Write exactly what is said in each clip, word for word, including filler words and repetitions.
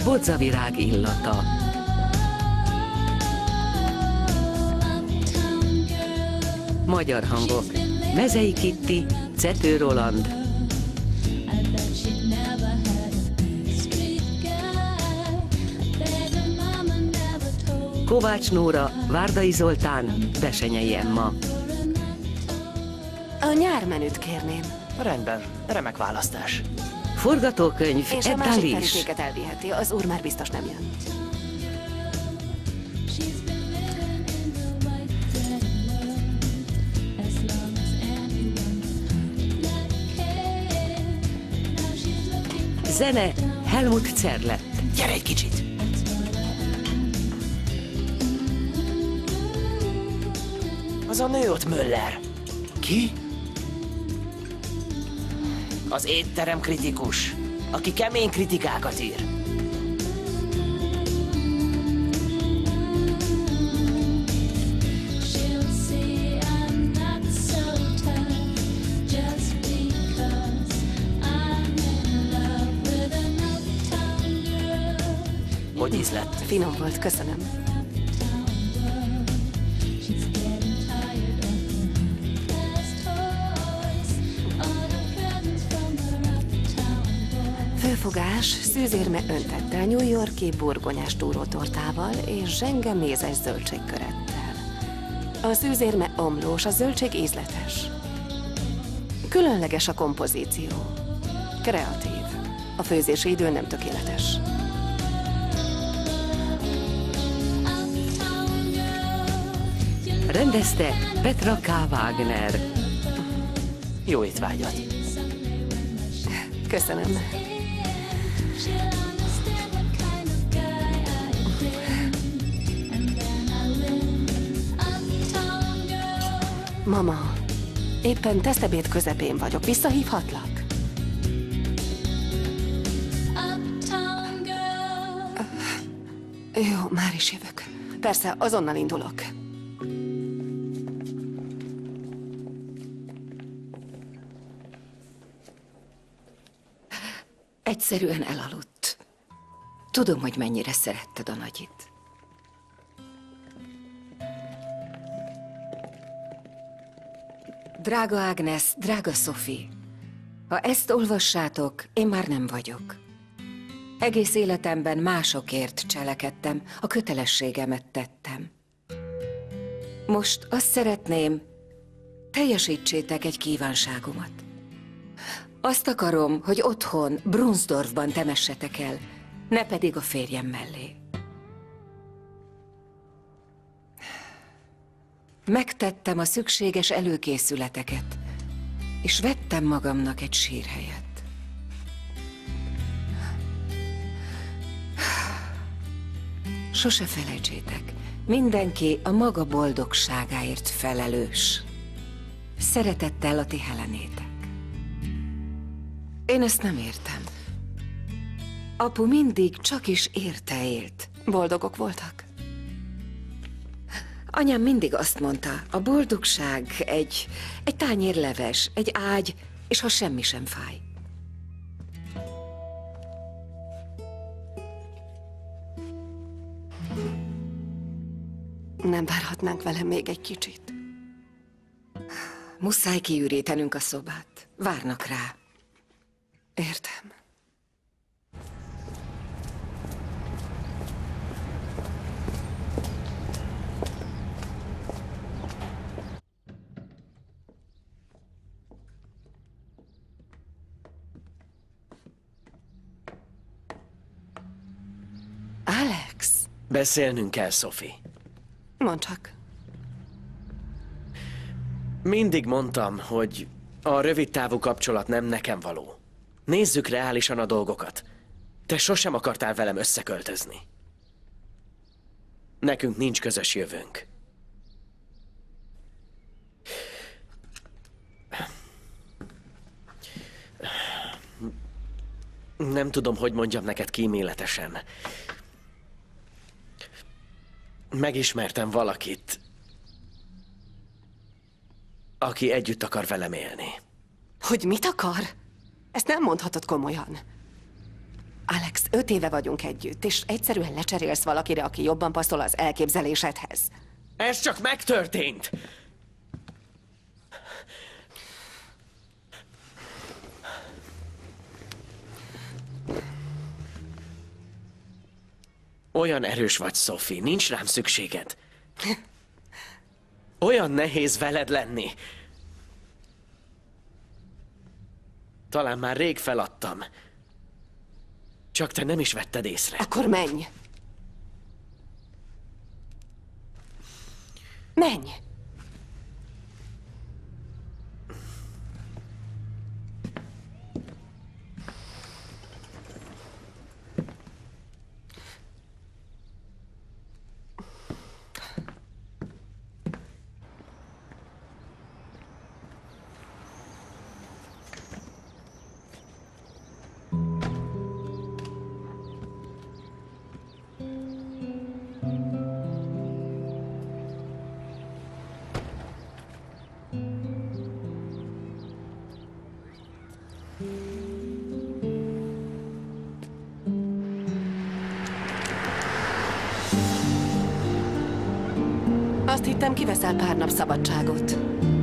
bodzavirág illata. Magyar hangok: Mezei Kitti, Cető Roland. Kovács Nóra, Várdai Zoltán, Besenyei Emma. A nyármenüt kérném. Rendben, remek választás. Forgatókönyv, És a Edda másik Lis. ferikéket elviheti, az úr már biztos nem jön. Zene, Helmut Zerlett. Gyere egy kicsit! Az a nő ott, Müller. Ki? Az étterem kritikus, aki kemény kritikákat ír. Hogy ízlett? Finom volt, köszönöm. Főfogás szűzérme öntettel, New York-i burgonyás túrótortával és zsenge mézes zöldségkörettel. A szűzérme omlós, a zöldség ízletes. Különleges a kompozíció. Kreatív. A főzési idő nem tökéletes. Rendezte Petra K. Wagner. Jó étvágyat! Köszönöm. Mama, éppen tesztebéd közepén vagyok. Visszahívhatlak? Jó, már is jövök. Persze, azonnal indulok. Egyszerűen elaludt. Tudom, hogy mennyire szeretted a nagyit. Drága Ágnes, drága Sophie, ha ezt olvassátok, én már nem vagyok. Egész életemben másokért cselekedtem, a kötelességemet tettem. Most azt szeretném, teljesítsétek egy kívánságomat. Azt akarom, hogy otthon, Brunsdorfban temessetek el, ne pedig a férjem mellé. Megtettem a szükséges előkészületeket, és vettem magamnak egy sírhelyet. Sose felejtsétek, mindenki a maga boldogságáért felelős. Szeretettel a ti Helenétek. Én ezt nem értem. Apu mindig csak is érte élt. Boldogok voltak? Anyám mindig azt mondta, a boldogság egy, egy tányér leves, egy ágy, és ha semmi sem fáj. Nem várhatnánk velem még egy kicsit? Muszáj kiürítenünk a szobát. Várnak rá. Értem. Alex? Beszélnünk kell, Sophie. Mondd csak. Mindig mondtam, hogy a rövidtávú kapcsolat nem nekem való. Nézzük reálisan a dolgokat. Te sosem akartál velem összeköltözni. Nekünk nincs közös jövőnk. Nem tudom, hogy mondjam neked kíméletesen. Megismertem valakit, aki együtt akar velem élni. Hogy mit akar? Ezt nem mondhatod komolyan. Alex, öt éve vagyunk együtt, és egyszerűen lecserélsz valakire, aki jobban passzol az elképzelésedhez. Ez csak megtörtént! Olyan erős vagy, Sophie, nincs rám szükséged. Olyan nehéz veled lenni. Talán már rég feladtam. Csak te nem is vetted észre. Akkor menj! Menj! Azt hittem, kiveszel pár nap szabadságot.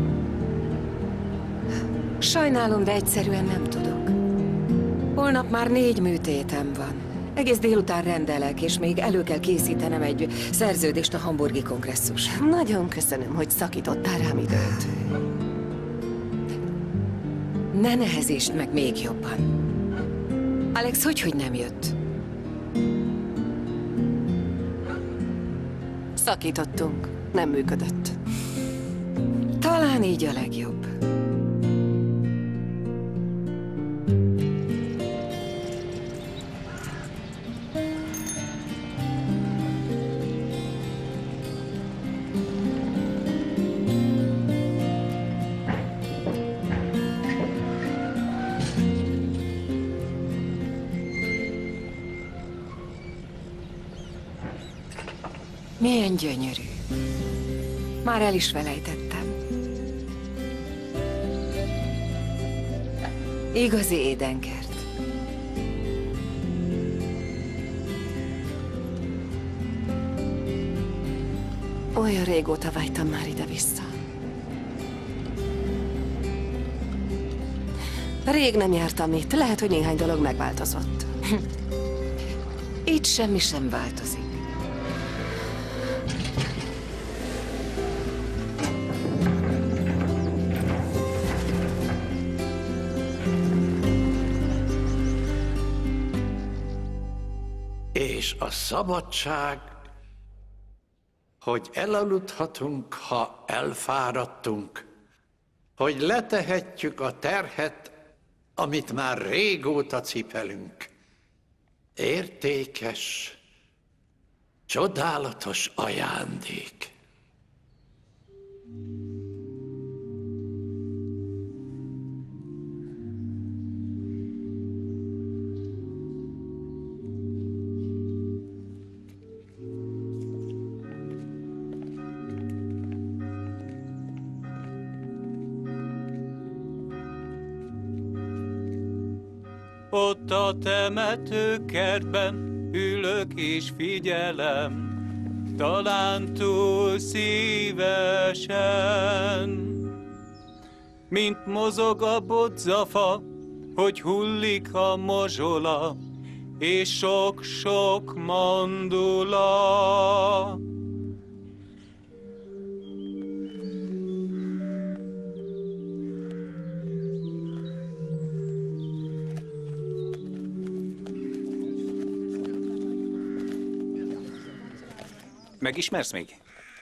Sajnálom, de egyszerűen nem tudok. Holnap már négy műtétem van. Egész délután rendelek, és még elő kell készítenem egy szerződést a hamburgi kongresszus. Nagyon köszönöm, hogy szakítottál rám időt. Ne nehezítsd meg még jobban. Alex, hogy, hogy nem jött? Szakítottunk. Nem működött. Talán így a legjobb. Milyen gyönyörű. Már el is felejtettem. Igazi édenkert. Olyan régóta vágytam már ide-vissza. Rég nem jártam itt. Lehet, hogy néhány dolog megváltozott. Itt semmi sem változik. És a szabadság, hogy elaludhatunk, ha elfáradtunk, hogy letehetjük a terhet, amit már régóta cipelünk. Értékes, csodálatos ajándék. Ott a temetőkertben ülök és figyelem, talán túl szívesen. Mint mozog a bodzafa, hogy hullik a mozsola, és sok-sok mandula. Megismersz még?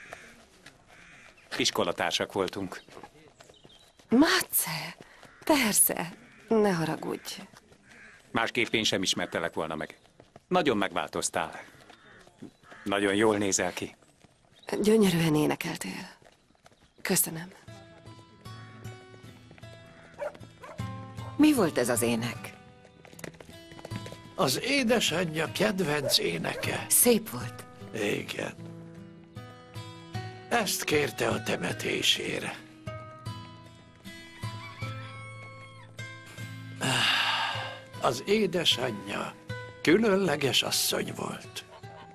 Iskolatársak voltunk. Matze? Persze. Ne haragudj. Másképp én sem ismertelek volna meg. Nagyon megváltoztál. Nagyon jól nézel ki. Gyönyörűen énekeltél. Köszönöm. Mi volt ez az ének? Az édesanyja kedvenc éneke. Szép volt. Igen. Ezt kérte a temetésére. Az édesanyja Különleges asszony volt.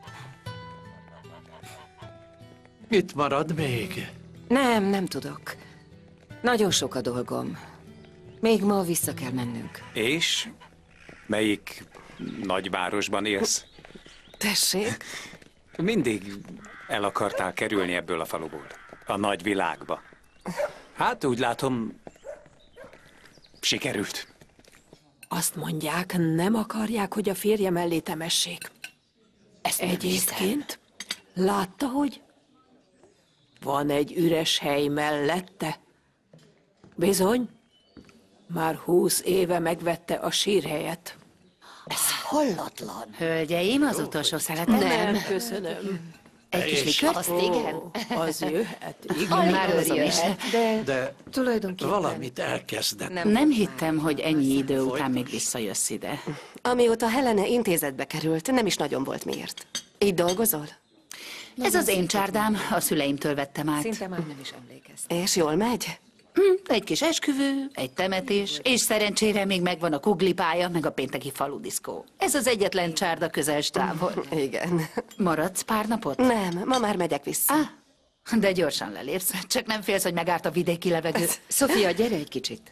Mit marad még? Nem, nem tudok. Nagyon sok a dolgom. Még ma vissza kell mennünk. És melyik nagyvárosban élsz? Tessék? Mindig el akartál kerülni ebből a faluból, a nagy világba. Hát úgy látom, sikerült. Azt mondják, nem akarják, hogy a férje mellé temessék. Ezt nem Egyébként látta, hogy van egy üres hely mellette? Bizony, már húsz éve megvette a sírhelyet. Ez hallatlan. Hölgyeim, az utolsó szeletet. Nem, köszönöm. Egy kis likört? Azt igen. Ó, az jöhet, igen. Már hozom is. De De tulajdonképpen... valamit elkezdett. Nem. Nem hittem, hogy ennyi idő után még visszajössz ide. Amióta Helene intézetbe került, nem is nagyon volt miért. Így dolgozol? Ez az én csárdám, a szüleimtől vettem át. Szinte már nem is emlékeztem. És jól megy? Hm, egy kis esküvő, egy temetés, és szerencsére még megvan a kuglipálya, meg a pénteki faludiszkó. Ez az egyetlen csárda közels távol. Igen. Maradsz pár napot? Nem, ma már megyek vissza. Ah, de gyorsan lelépsz. Csak nem félsz, hogy megárt a vidéki levegő. Sofia, gyere egy kicsit.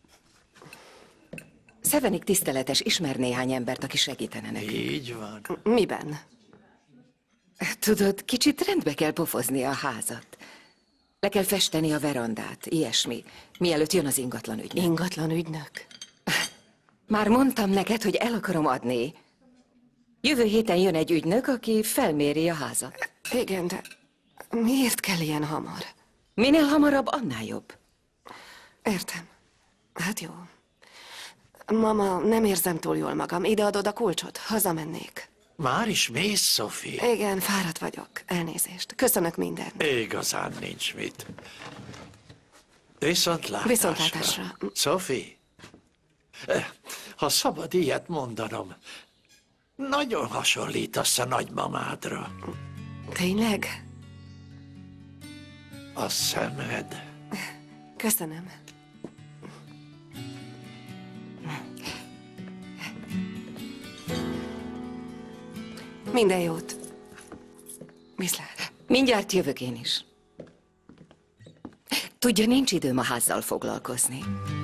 Szevenik tiszteletes ismer néhány embert, aki segítene nekünk. Így van. Miben? Tudod, kicsit rendbe kell pofozni a házat. Le kell festeni a verandát, ilyesmi, mielőtt jön az ingatlan ügynök. Ingatlan ügynök? Már mondtam neked, hogy el akarom adni. Jövő héten jön egy ügynök, aki felméri a házat. Igen, de miért kell ilyen hamar? Minél hamarabb, annál jobb. Értem. Hát jó. Mama, nem érzem túl jól magam. Ideadod a kulcsot? Hazamennék. Már is mész, Sophie? Igen, fáradt vagyok. Elnézést. Köszönök mindent. Igazán nincs mit. Viszontlátásra. Viszontlátásra. Sophie, eh, ha szabad ilyet mondanom, nagyon hasonlítasz a nagymamádra. Tényleg? A szemed. Köszönöm. Minden jót. Viszlát. Mindjárt jövök én is. Tudja, nincs időm a házzal foglalkozni.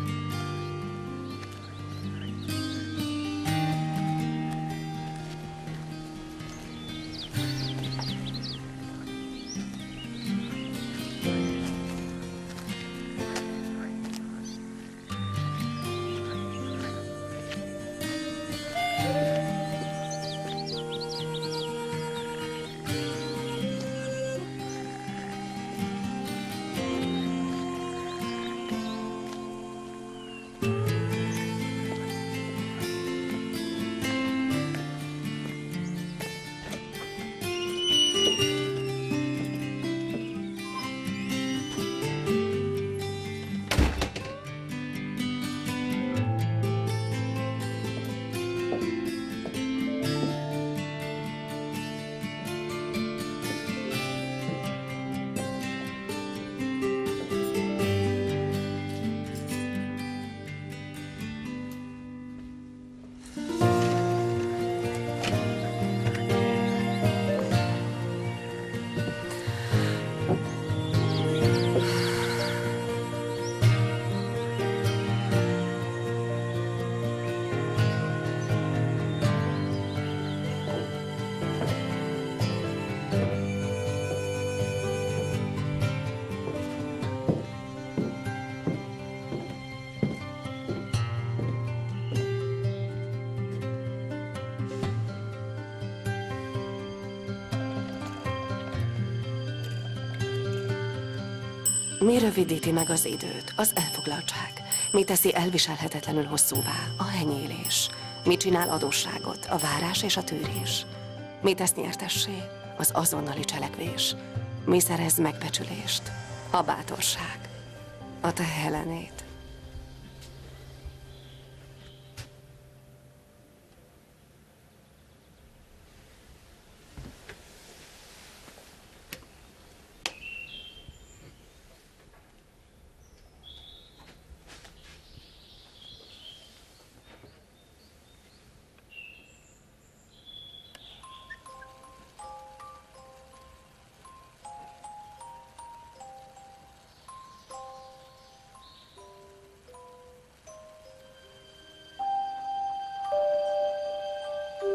Mi rövidíti meg az időt? Az elfoglaltság. Mi teszi elviselhetetlenül hosszúvá? A henyélés. Mi csinál adósságot? A várás és a tűrés. Mi tesz nyertessé? Az azonnali cselekvés. Mi szerez megbecsülést? A bátorság. A te Helenét.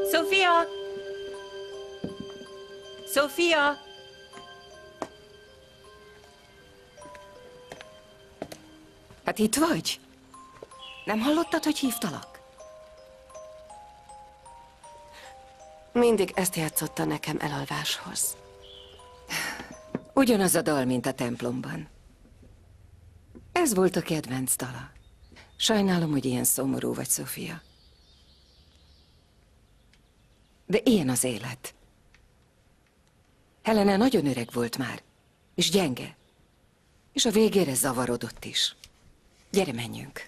Sofia! Sofia! Hát itt vagy? Nem hallottad, hogy hívtalak? Mindig ezt játszotta nekem elalváshoz. Ugyanaz a dal, mint a templomban. Ez volt a kedvenc dala. Sajnálom, hogy ilyen szomorú vagy, Sofia. De ilyen az élet. Helena nagyon öreg volt már, és gyenge. És a végére zavarodott is. Gyere, menjünk.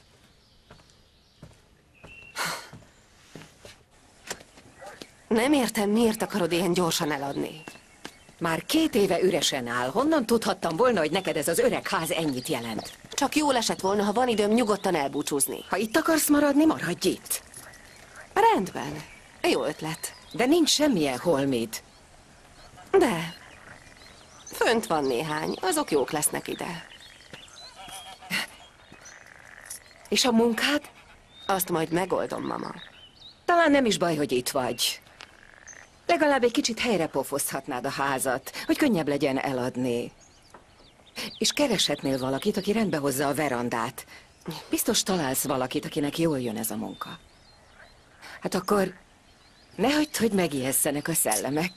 Nem értem, miért akarod ilyen gyorsan eladni. Már két éve üresen áll. Honnan tudhattam volna, hogy neked ez az öreg ház ennyit jelent? Csak jól esett volna, ha van időm nyugodtan elbúcsúzni. Ha itt akarsz maradni, maradj itt. Rendben. Jó ötlet. De nincs semmilyen holmid. De. Fönt van néhány. Azok jók lesznek ide. És a munkád? Azt majd megoldom, mama. Talán nem is baj, hogy itt vagy. Legalább egy kicsit helyre pofozhatnád a házat, hogy könnyebb legyen eladni. És kereshetnél valakit, aki rendbe hozza a verandát. Biztos találsz valakit, akinek jól jön ez a munka. Hát akkor ne hagyd, hogy megijesszenek a szellemek.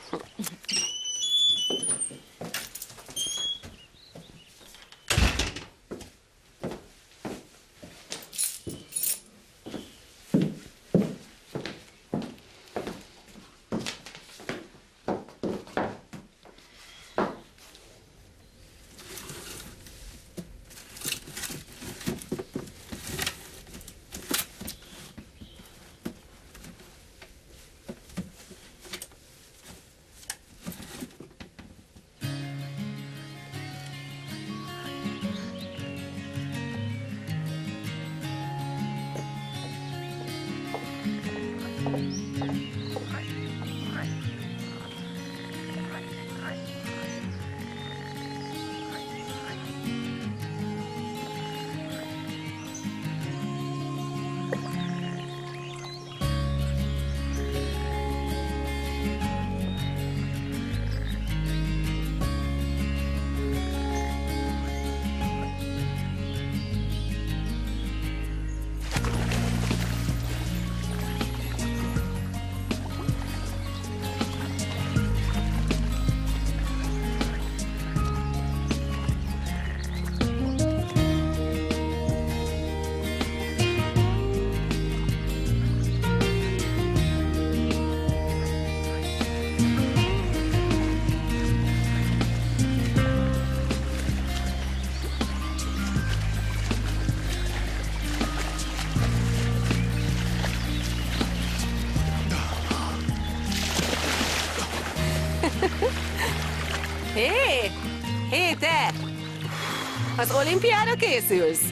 Hé! Hé, te! Az olimpiára készülsz?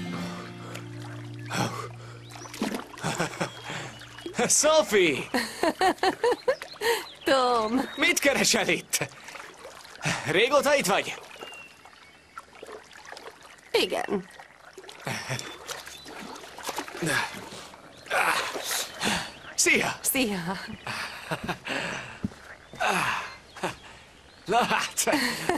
Sophie! Tom! Mit keresel itt? Régóta itt vagy? Igen. Szia! Szia! Na hát!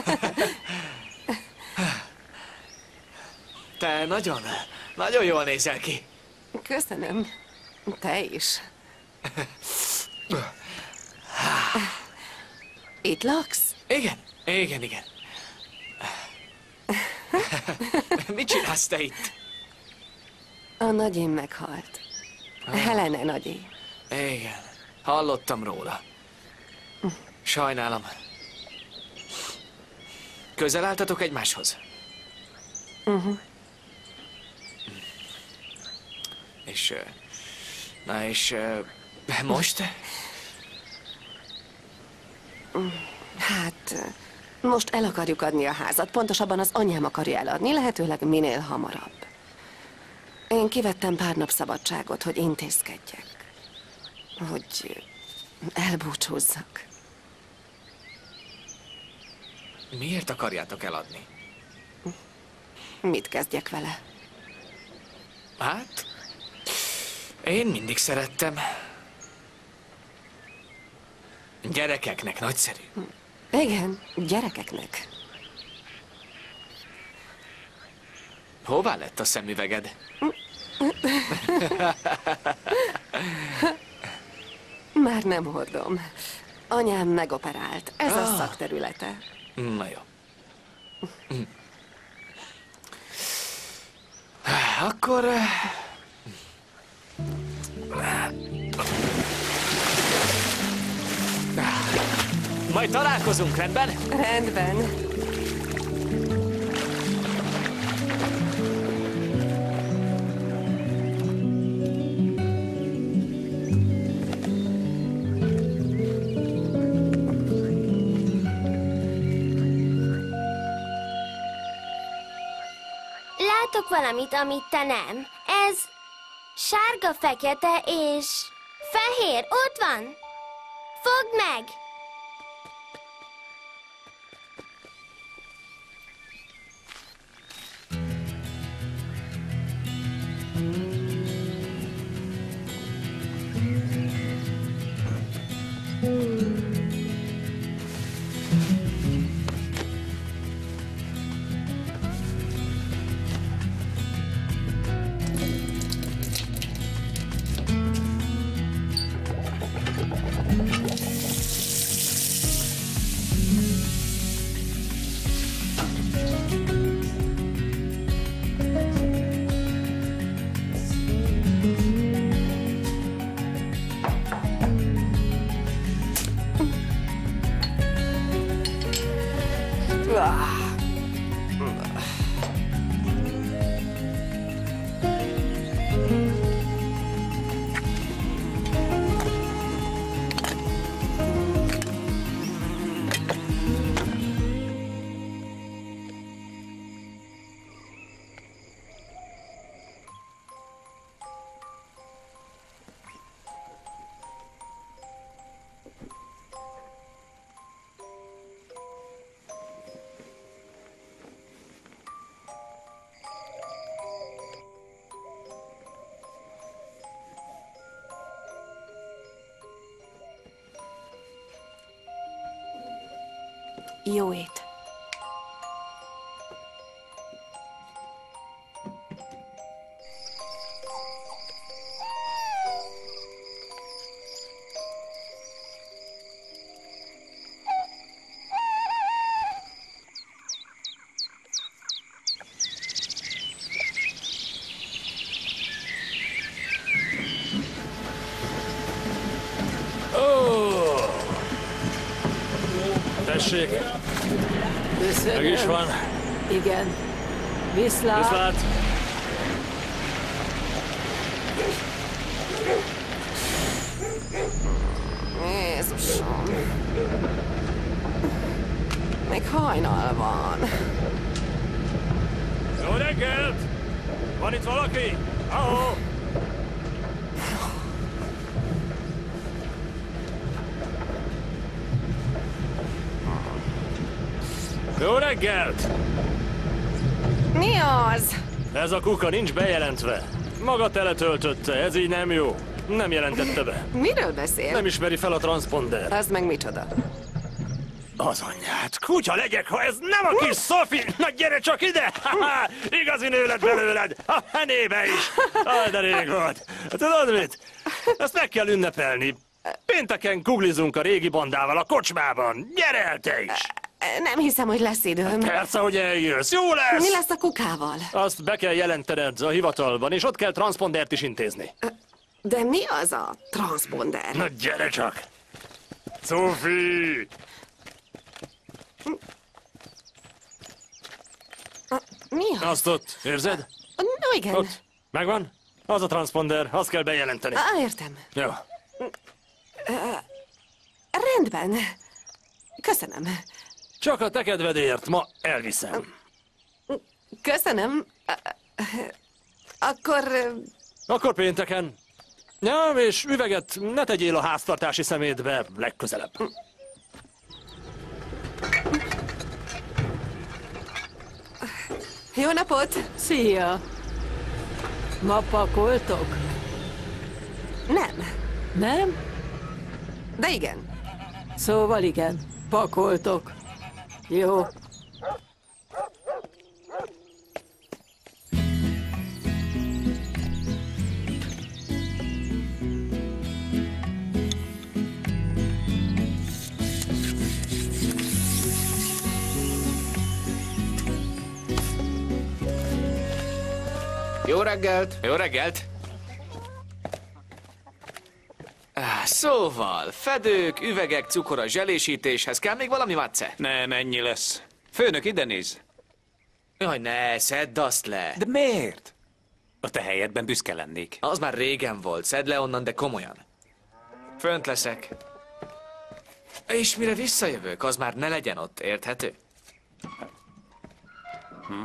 Te nagyon, nagyon jól nézel ki. Köszönöm. Te is. Itt laksz? Igen, igen, igen. Mit csinálsz te itt? A nagyim meghalt. Helene nagyi. Igen, hallottam róla. Sajnálom. Közel álltatok egymáshoz? Uh-huh. És... Na és... Most? Hát... Most el akarjuk adni a házat. Pontosabban az anyám akarja eladni, lehetőleg minél hamarabb. Én kivettem pár nap szabadságot, hogy intézkedjek. Hogy elbúcsúzzak. Miért akarjátok eladni? Mit kezdjek vele? Hát... Én mindig szerettem. Gyerekeknek nagyszerű. Igen, gyerekeknek. Hová lett a szemüveged? Már nem hordom. Anyám megoperált. Ez a Ah. szakterülete. Na jó. Akkor... eh, Majd találkozunk, rendben? Rendben. Látok valamit, amit te nem. Ez sárga, fekete és fehér. Ott van. Fogd meg! Jó ét. Tessék! Meg is van. Igen. Viszlát. Viszlát! Jézusom. Még hajnal van. Jó reggelt! Van itt valaki? Ahó! Jó reggelt! Mi az? Ez a kuka nincs bejelentve. Maga teletöltötte, ez így nem jó. Nem jelentette be. Miről beszél? Nem ismeri fel a transponder. Az meg micsoda? Az anyját, kutya legyek, ha ez nem a kis Sophie! Na gyere csak ide! Ha-ha, igazi nő lett belőled! A fenébe is! Aj, de rég volt. Tudod mit? Ezt meg kell ünnepelni. Pénteken kuglizunk a régi bandával a kocsmában. Gyere el te is! Nem hiszem, hogy lesz időm. Persze, hogy eljössz. Jó lesz! Mi lesz a kukával? Azt be kell jelentened a hivatalban, és ott kell transpondert is intézni. De mi az a transponder? Na gyere csak! Sophie! Mi az? Azt ott, érzed? No, igen. Ott. Megvan? Az a transponder, azt kell bejelenteni. Á, értem. Jó. Rendben. Köszönöm. Csak a te kedvedért ma elviszem. Köszönöm. Akkor... Akkor pénteken. Ja, és üveget ne tegyél a háztartási szemétbe legközelebb. Jó napot! Szia! Ma pakoltok? Nem. Nem? De igen. Szóval igen, pakoltok. Jó. Jó reggelt! Jó reggelt! Ah, Szóval, fedők, üvegek, cukor a zselésítéshez. Kell még valami, Matce? Nem, ennyi lesz. Főnök, ide néz. Jaj, ne, szedd azt le. De miért? A te helyedben büszke lennék. Az már régen volt, szedd le onnan, de komolyan. Fönt leszek. És mire visszajövök, az már ne legyen ott, érthető? Hm.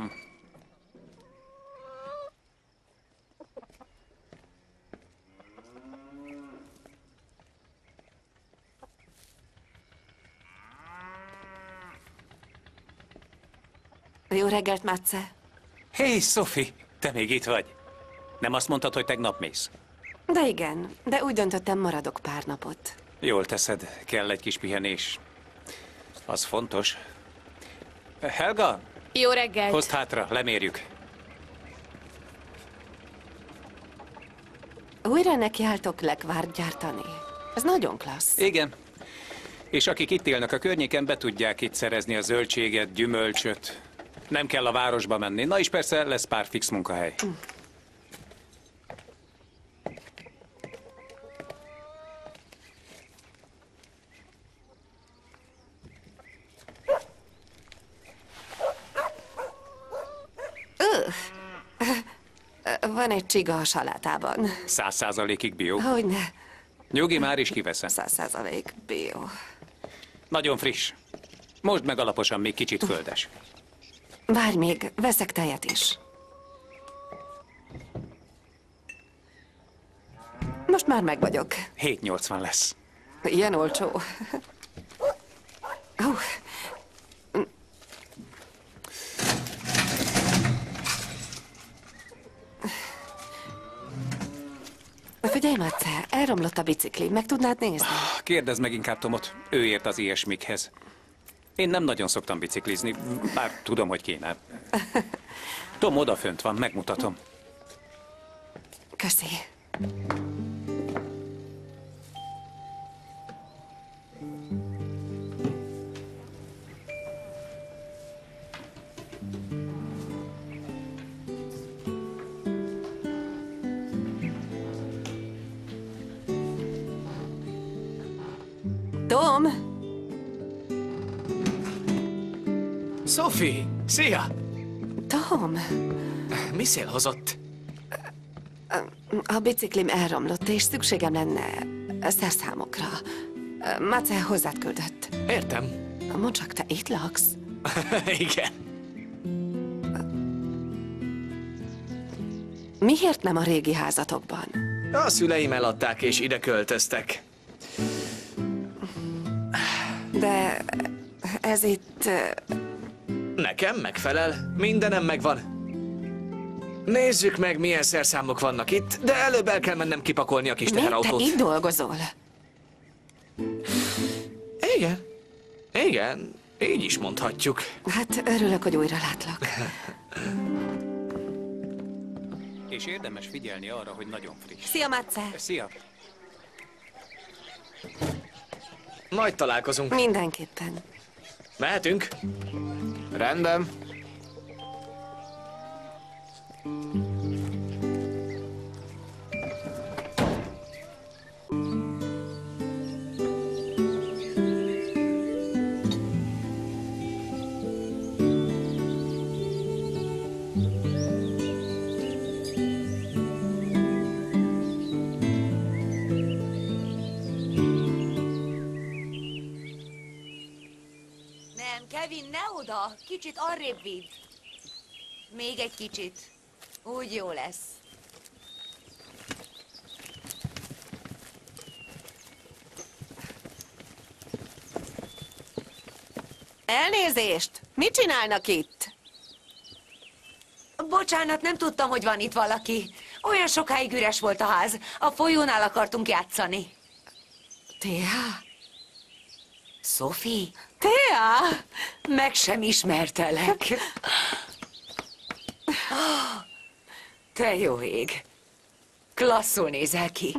Jó reggelt, Matce. Hé, hey, Sophie, te még itt vagy. Nem azt mondtad, hogy tegnap mész? De igen, de úgy döntöttem, maradok pár napot. Jól teszed, kell egy kis pihenés. Az fontos. Helga? Jó reggelt! Hozd hátra, lemérjük. Újra nekiálltok lekvárt gyártani. Ez nagyon klassz. Igen. És akik itt élnek a környéken, be tudják itt szerezni a zöldséget, gyümölcsöt. Nem kell a városba menni. Na és persze lesz pár fix munkahely. Mm. Van egy csiga a salátában. Száz százalékig bio. Hogyne. Nyugi, már is kiveszem. Száz százalék bio. Nagyon friss. Most meg alaposan, még kicsit földes. Várj még, veszek tejet is. Most már meg vagyok. hét nyolcvan lesz. Ilyen olcsó. Uh. Figyelj, Matce, elromlott a bicikli. Meg tudnád nézni? Kérdezd meg inkább Tomot. Ő ért az ilyesmikhez. Én nem nagyon szoktam biciklizni, bár tudom, hogy kéne. Tom odafönt van, megmutatom. Köszi. Tom! Sophie, szia! Tom! Mi szél hozott? A biciklim elromlott, és szükségem lenne szerszámokra. Matce hozzád küldött. Értem. Mondd csak, te itt laksz? Igen. Miért nem a régi házatokban? A szüleim eladták, és ide költöztek. De ez itt... Nekem megfelel. Mindenem megvan. Nézzük meg, milyen szerszámok vannak itt, de előbb el kell mennem kipakolni a kis teherautót. Te itt dolgozol? Igen. Igen. Így is mondhatjuk. Hát örülök, hogy újra látlak. És érdemes figyelni arra, hogy nagyon friss. Szia, Matce! Szia! Majd találkozunk. Mindenképpen. Mehetünk? Rendben. Kevin, ne oda! Kicsit arrébb vidd. Még egy kicsit. Úgy jó lesz. Elnézést! Mit csinálnak itt? Bocsánat, nem tudtam, hogy van itt valaki. Olyan sokáig üres volt a ház. A folyónál akartunk játszani. Téha? Sophie? Thea! Meg sem ismertelek. Te jó ég. Klasszul nézel ki.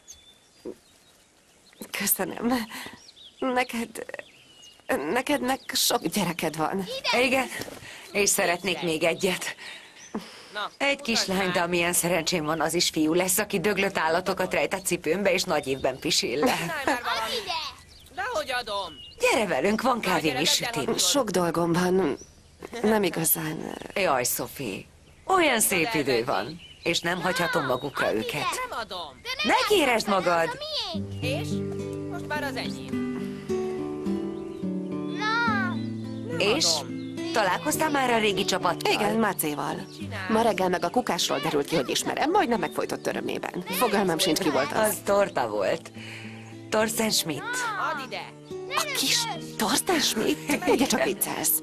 Köszönöm. Neked... Nekednek sok gyereked van. Igen, és szeretnék még egyet. Egy kislány, de amilyen szerencsém van, az is fiú lesz, aki döglött állatokat rejt a cipőmbe, és nagy évben pisil le. Dehogy adom! Gyere velünk, van kávé és sütim. Sok dolgom van. Nem igazán... Jaj, Sophie, olyan szép idő van, és nem hagyhatom magukra őket. Nem adom! Ne kéresd magad! És? Most már az enyém. És? Találkoztál már a régi csapattal? Igen, Mácéval. Ma reggel meg a kukásról derült ki, hogy ismerem, majdnem megfojtott örömében. Fogalmam sincs, ki volt az. Az torta volt. Thorsten Schmidt. Add ide! A kis Thorsten Schmidt? Ugye csak viccelsz?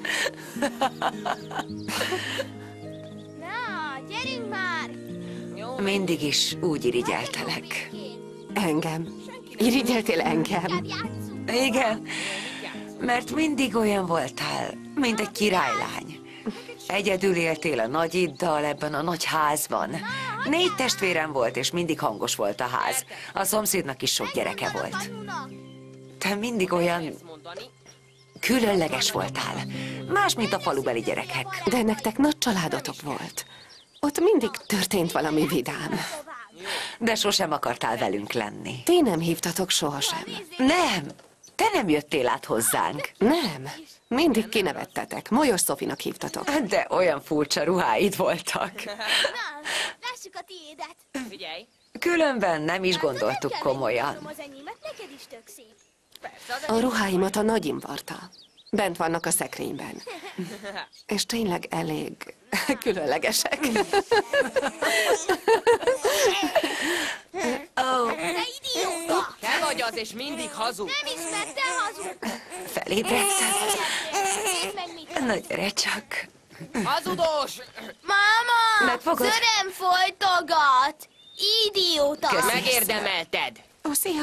Na, gyerünk már! Mindig is úgy irigyeltelek. Engem? Irigyeltél engem? Igen, mert mindig olyan voltál, mint egy királylány. Egyedül éltél a nagyiddal ebben a nagy házban. Négy testvérem volt, és mindig hangos volt a ház. A szomszédnak is sok gyereke volt. Te mindig olyan különleges voltál. Más, mint a falubeli gyerekek. De nektek nagy családotok volt. Ott mindig történt valami vidám. De sosem akartál velünk lenni. Ti nem hívtatok sohasem. Nem, te nem jöttél át hozzánk. Nem. Mindig kinevettetek. Molyos Szofinak hívtatok. De olyan furcsa ruháid voltak. Na, lássuk a tiédet. Figyelj! Különben nem is gondoltuk komolyan. Az enyémet, neked is tök szép. A ruháimat a nagyim varta. Bent vannak a szekrényben. És tényleg elég különlegesek. Oh. Te idióta! Te vagy az, és mindig hazug! Nem ismert, te hazug! Felébredsz? Nézd meg, mit Na gyere csak. Hazudós! Máma! Megfogod? Zöröm folytogat! Idióta! Köszi. Megérdemelted! Ó, szia!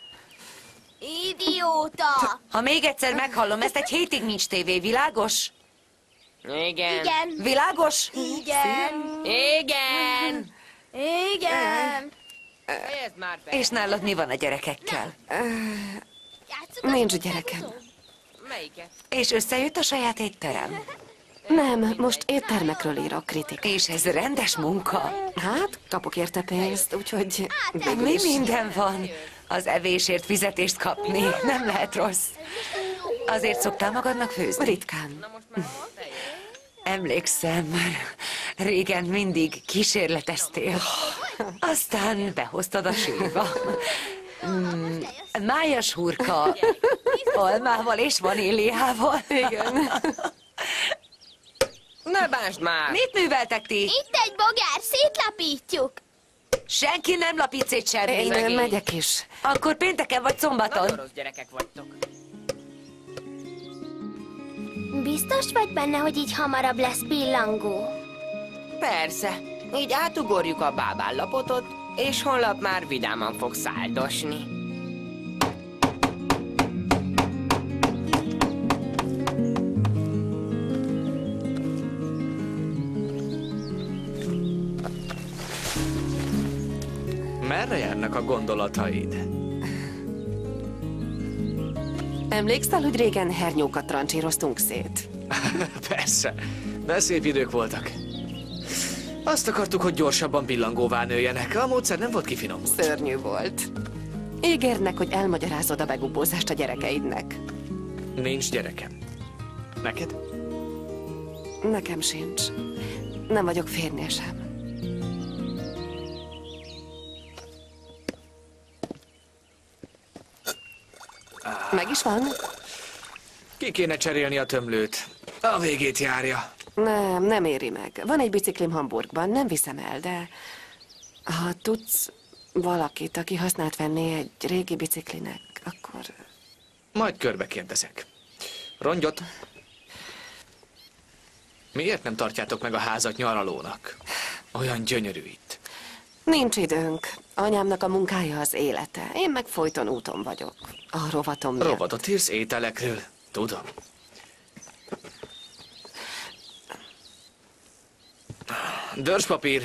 Idióta! Ha még egyszer meghallom, ezt egy hétig nincs tévé, világos? Igen. Igen. Világos? Igen. Igen! Igen. Fejezd már be! És nálad mi van a gyerekekkel? Játsszuk Nincs a gyerekem. Melyiket? És összejött a saját étterem? Nem, most éttermekről írok kritikát. És ez rendes munka? Hát, kapok érte pénzt, úgyhogy... Mi minden van? Az evésért fizetést kapni nem lehet rossz. Azért szoktál magadnak főzni? Ritkán. Emlékszem, régen mindig kísérleteztél. Aztán behoztad a sírba. Mm, májas hurka, almával és vaníliával. Igen. Ne bánsd már! Mit műveltek ti? Itt egy bogár, szétlapítjuk. Senki nem lapít szét semmit. Én megyek is. Akkor pénteken vagy szombaton? Nagyon rossz gyerekek vagytok. Biztos vagy benne, hogy így hamarabb lesz pillangó? Persze. Így átugorjuk a bábállapotot, és holnap már vidáman fog száldosni. Merre járnak a gondolataid? Emlékszel, hogy régen hernyókat trancsíroztunk szét? Persze, de szép idők voltak. Azt akartuk, hogy gyorsabban pillangóvá nőjenek. A módszer nem volt kifinomult. Szörnyű volt. Ígérnek, hogy elmagyarázod a begubózást a gyerekeidnek. Nincs gyerekem. Neked? Nekem sincs. Nem vagyok férnél sem. Meg is van? Ki kéne cserélni a tömlőt. A végét járja. Nem, nem éri meg. Van egy biciklim Hamburgban, nem viszem el, de ha tudsz valakit, aki hasznát venné egy régi biciklinek, akkor... Majd körbe kérdezek. Rongyot. Miért nem tartjátok meg a házat nyaralónak? Olyan gyönyörű itt. Nincs időnk. Anyámnak a munkája az élete. Én meg folyton úton vagyok. A rovatom miatt. Rovatot írsz ételekről. Tudom. Dörspapír.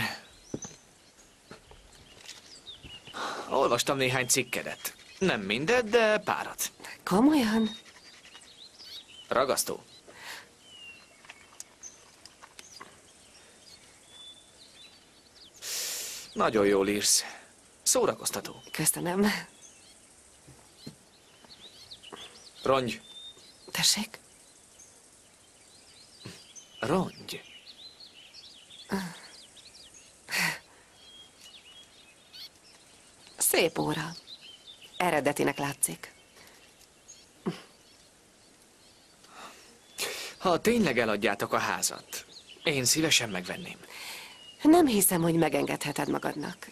Olvastam néhány cikkedet. Nem mindet, de párat. Komolyan? Ragasztó. Nagyon jól írsz. Szórakoztató. Köszönöm. Rongy. Tessék? Rongy. Szép óra. Eredetinek látszik. Ha tényleg eladjátok a házat, én szívesen megvenném. Nem hiszem, hogy megengedheted magadnak.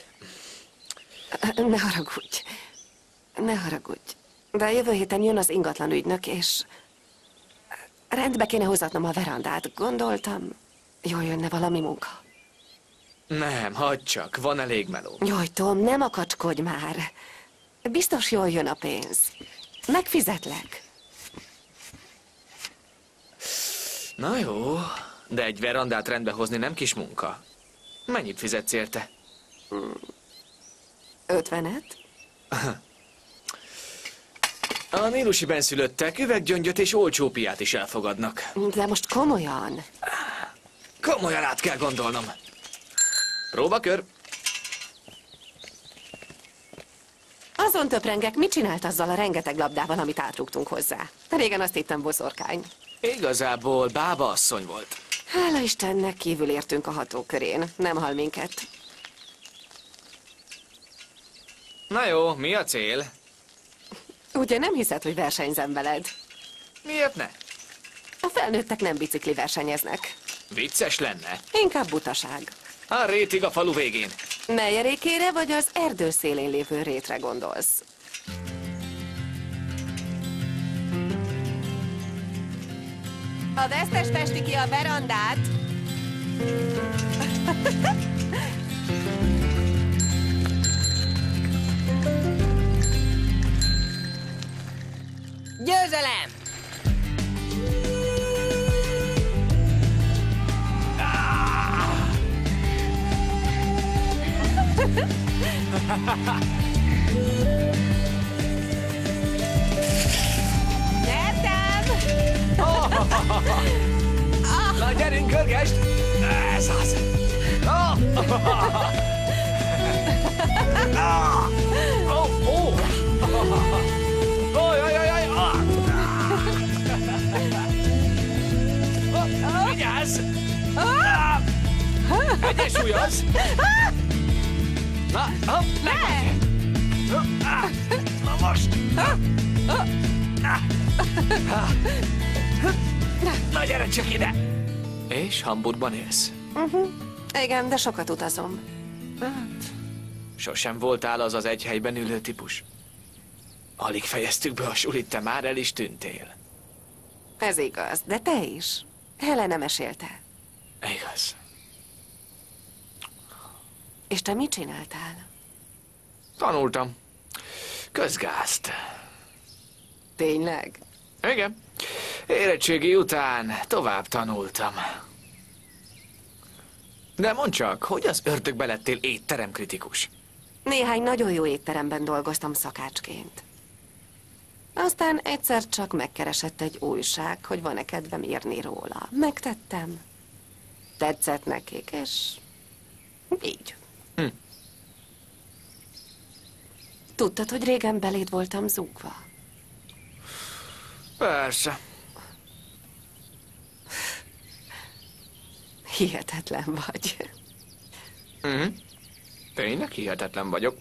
Ne haragudj. Ne haragudj. De jövő héten jön az ingatlan ügynök, és rendbe kéne hozatnom a verandát. Gondoltam, jól jönne valami munka. Nem, hagyd csak, van elég meló. Jaj, Tom, nem akacskodj már. Biztos jól jön a pénz. Megfizetlek. Na jó, de egy verandát rendbe hozni nem kis munka. Mennyit fizetsz érte? Ötvenet? A nílusi benszülöttek üveggyöngyöt és olcsó piát is elfogadnak. De most komolyan. Komolyan át kell gondolnom. Próbakör. Azon töprengek, mit csinált azzal a rengeteg labdával, amit átrúgtunk hozzá? Régen azt hittem boszorkány. Igazából bába asszony volt. Hála Istennek, kívül értünk a hatókörén. Nem hal minket. Na jó, mi a cél? Ugye nem hiszed, hogy versenyzem veled? Miért ne? A felnőttek nem bicikli versenyeznek. Vicces lenne. Inkább butaság. A rétig a falu végén. Melyerékére vagy az erdő szélén lévő rétre gondolsz? A vesztes festi ki a verandát. Győzelem! Nyertem! Na gyerünk, körgest! Ez az! Oh! Oh, oh! Oh, jaj, jaj, jaj! Vigyázz! Egyesúlyozz! Na, hopp, ne! Na most! Na gyere csak ide! És Hamburgban élsz? Uh-huh. Igen, de sokat utazom. Hát, sosem voltál az az egy helyben ülő típus. Alig fejeztük be a sulit, te már el is tűntél. Ez igaz, de te is. Helena mesélte. Igaz. És te mit csináltál? Tanultam. Közgázt. Tényleg? Igen. Érettségi után tovább tanultam. De mondd csak, hogy az ördögbe lettél étteremkritikus? Néhány nagyon jó étteremben dolgoztam szakácsként. Aztán egyszer csak megkeresett egy újság, hogy van-e kedvem írni róla. Megtettem. Tetszett nekik, és így. Hm. Tudtad, hogy régen beléd voltam zúgva? Persze. Hihetetlen vagy. Uh-huh. Tényleg hihetetlen vagyok.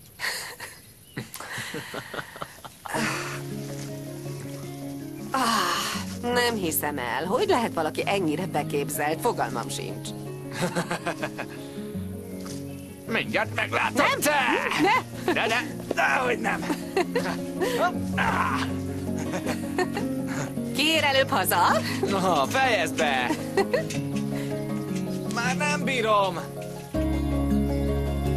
Ah, nem hiszem el. Hogy lehet valaki ennyire beképzelt? Fogalmam sincs. Mindjárt meglátom. Nem! Te! Ne! De, de, dehogy nem. Ki ér előbb haza? Na, fejezd be! Már nem bírom!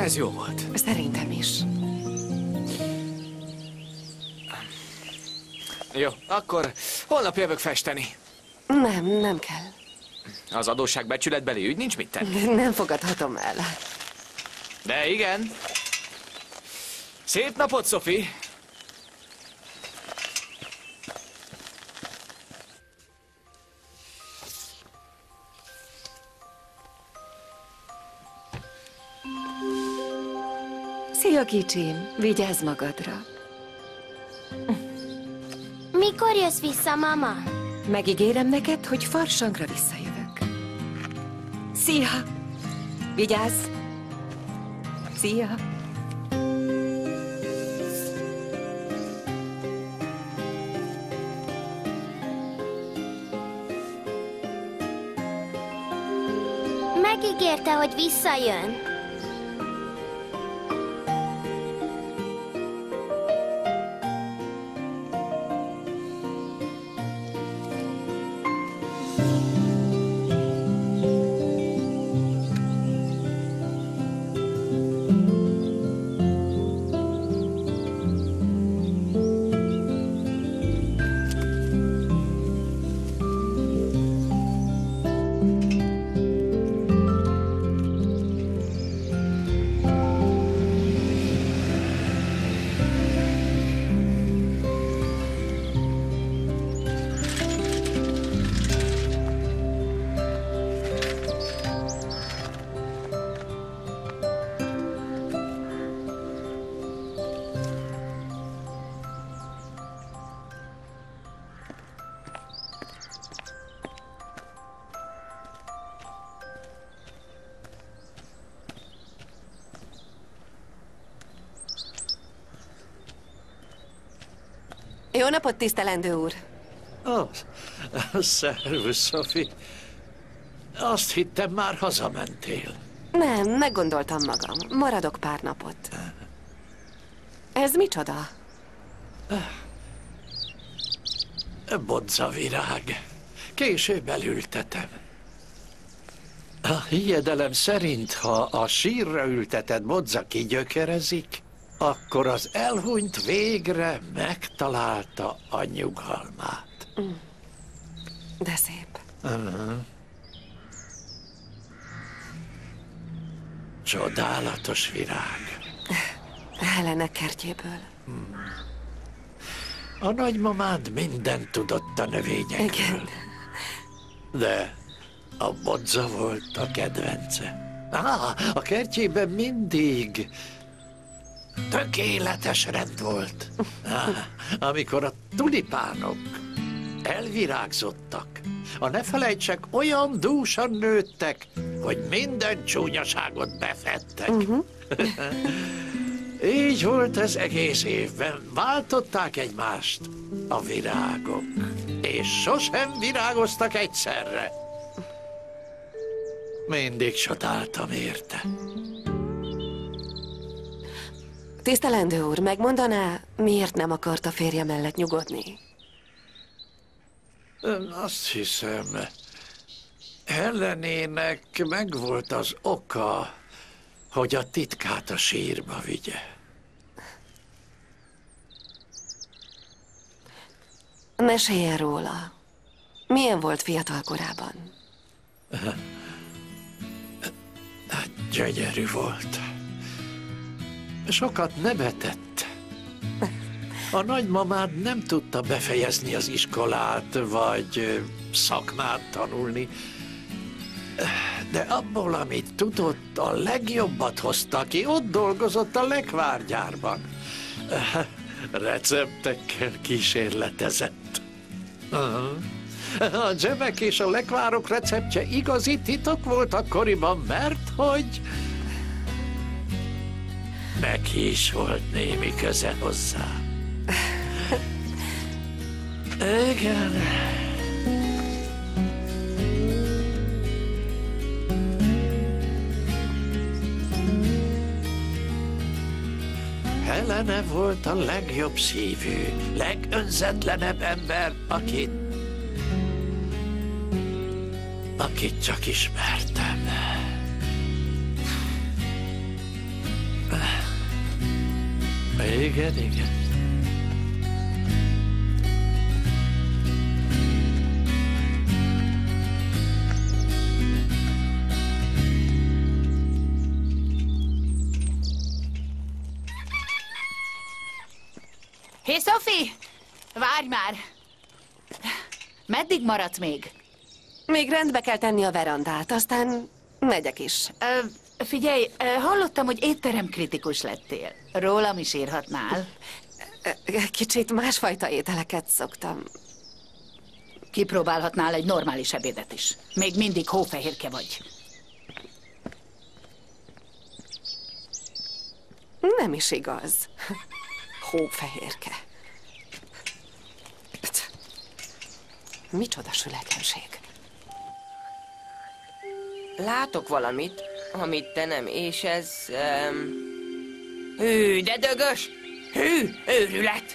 Ez jó volt. Szerintem is. Jó, akkor holnap jövök festeni. Nem, nem kell. Az adósság becsületbeli ügy, nincs mit tenni. Nem fogadhatom el. De igen. Szép napot, Sophie! Szia, kicsim! Vigyázz magadra! Mikor jössz vissza, mama? Megígérem neked, hogy farsangra visszajövök. Szia! Vigyázz! Szia! Megígérte, hogy visszajön. Jó napot, tisztelendő úr! Ó, oh, szervusz, Sophie. Azt hittem, már hazamentél. Nem, meggondoltam magam. Maradok pár napot. Ez micsoda? Bodzavirág. Később elültetem. A hiedelem szerint, ha a sírra ülteted bodza kigyökerezik, akkor az elhunyt végre megtalálta a nyugalmát. Mm. De szép. Uh-huh. Csodálatos virág. Helena kertjéből. Hmm. A nagymamád mindent tudott a növényekről. Igen. De a bodza volt a kedvence. Ah, a kertjében mindig tökéletes rend volt. Ah, amikor a tulipánok elvirágzottak, a ne felejtsek, olyan dúsan nőttek, hogy minden csúnyaságot befedtek. Uh-huh. Így volt ez egész évben. Váltották egymást a virágok, és sosem virágoztak egyszerre. Mindig csodáltam érte. Tisztelendő úr, megmondaná, miért nem akart a férje mellett nyugodni? Azt hiszem, Helenének megvolt az oka, hogy a titkát a sírba vigye. Meséljen róla. Milyen volt fiatal korában? Gyönyörű volt. Sokat nevetett. A nagymamád nem tudta befejezni az iskolát, vagy szakmát tanulni, de abból, amit tudott, a legjobbat hozta ki. Ott dolgozott a lekvárgyárban. Receptekkel kísérletezett. A dzsemek és a lekvárok receptje igazi titok volt akkoriban, mert hogy neki is volt némi köze hozzá. Igen. Helene volt a legjobb szívű, legönzetlenebb ember, akit, akit csak ismertem. Igen, igen. Hé, Sophie! Várj már! Meddig maradsz még? Még rendbe kell tenni a verandát, aztán megyek is. Ö, figyelj, ö, hallottam, hogy étteremkritikus lettél. Rólam is írhatnál. Kicsit másfajta ételeket szoktam. Kipróbálhatnál egy normális ebédet is. Még mindig hófehérke vagy. Nem is igaz. Hófehérke. Micsoda sületlenség. Látok valamit, amit te nem, és ez... Um... Hű, de dögös! Hű, őrület!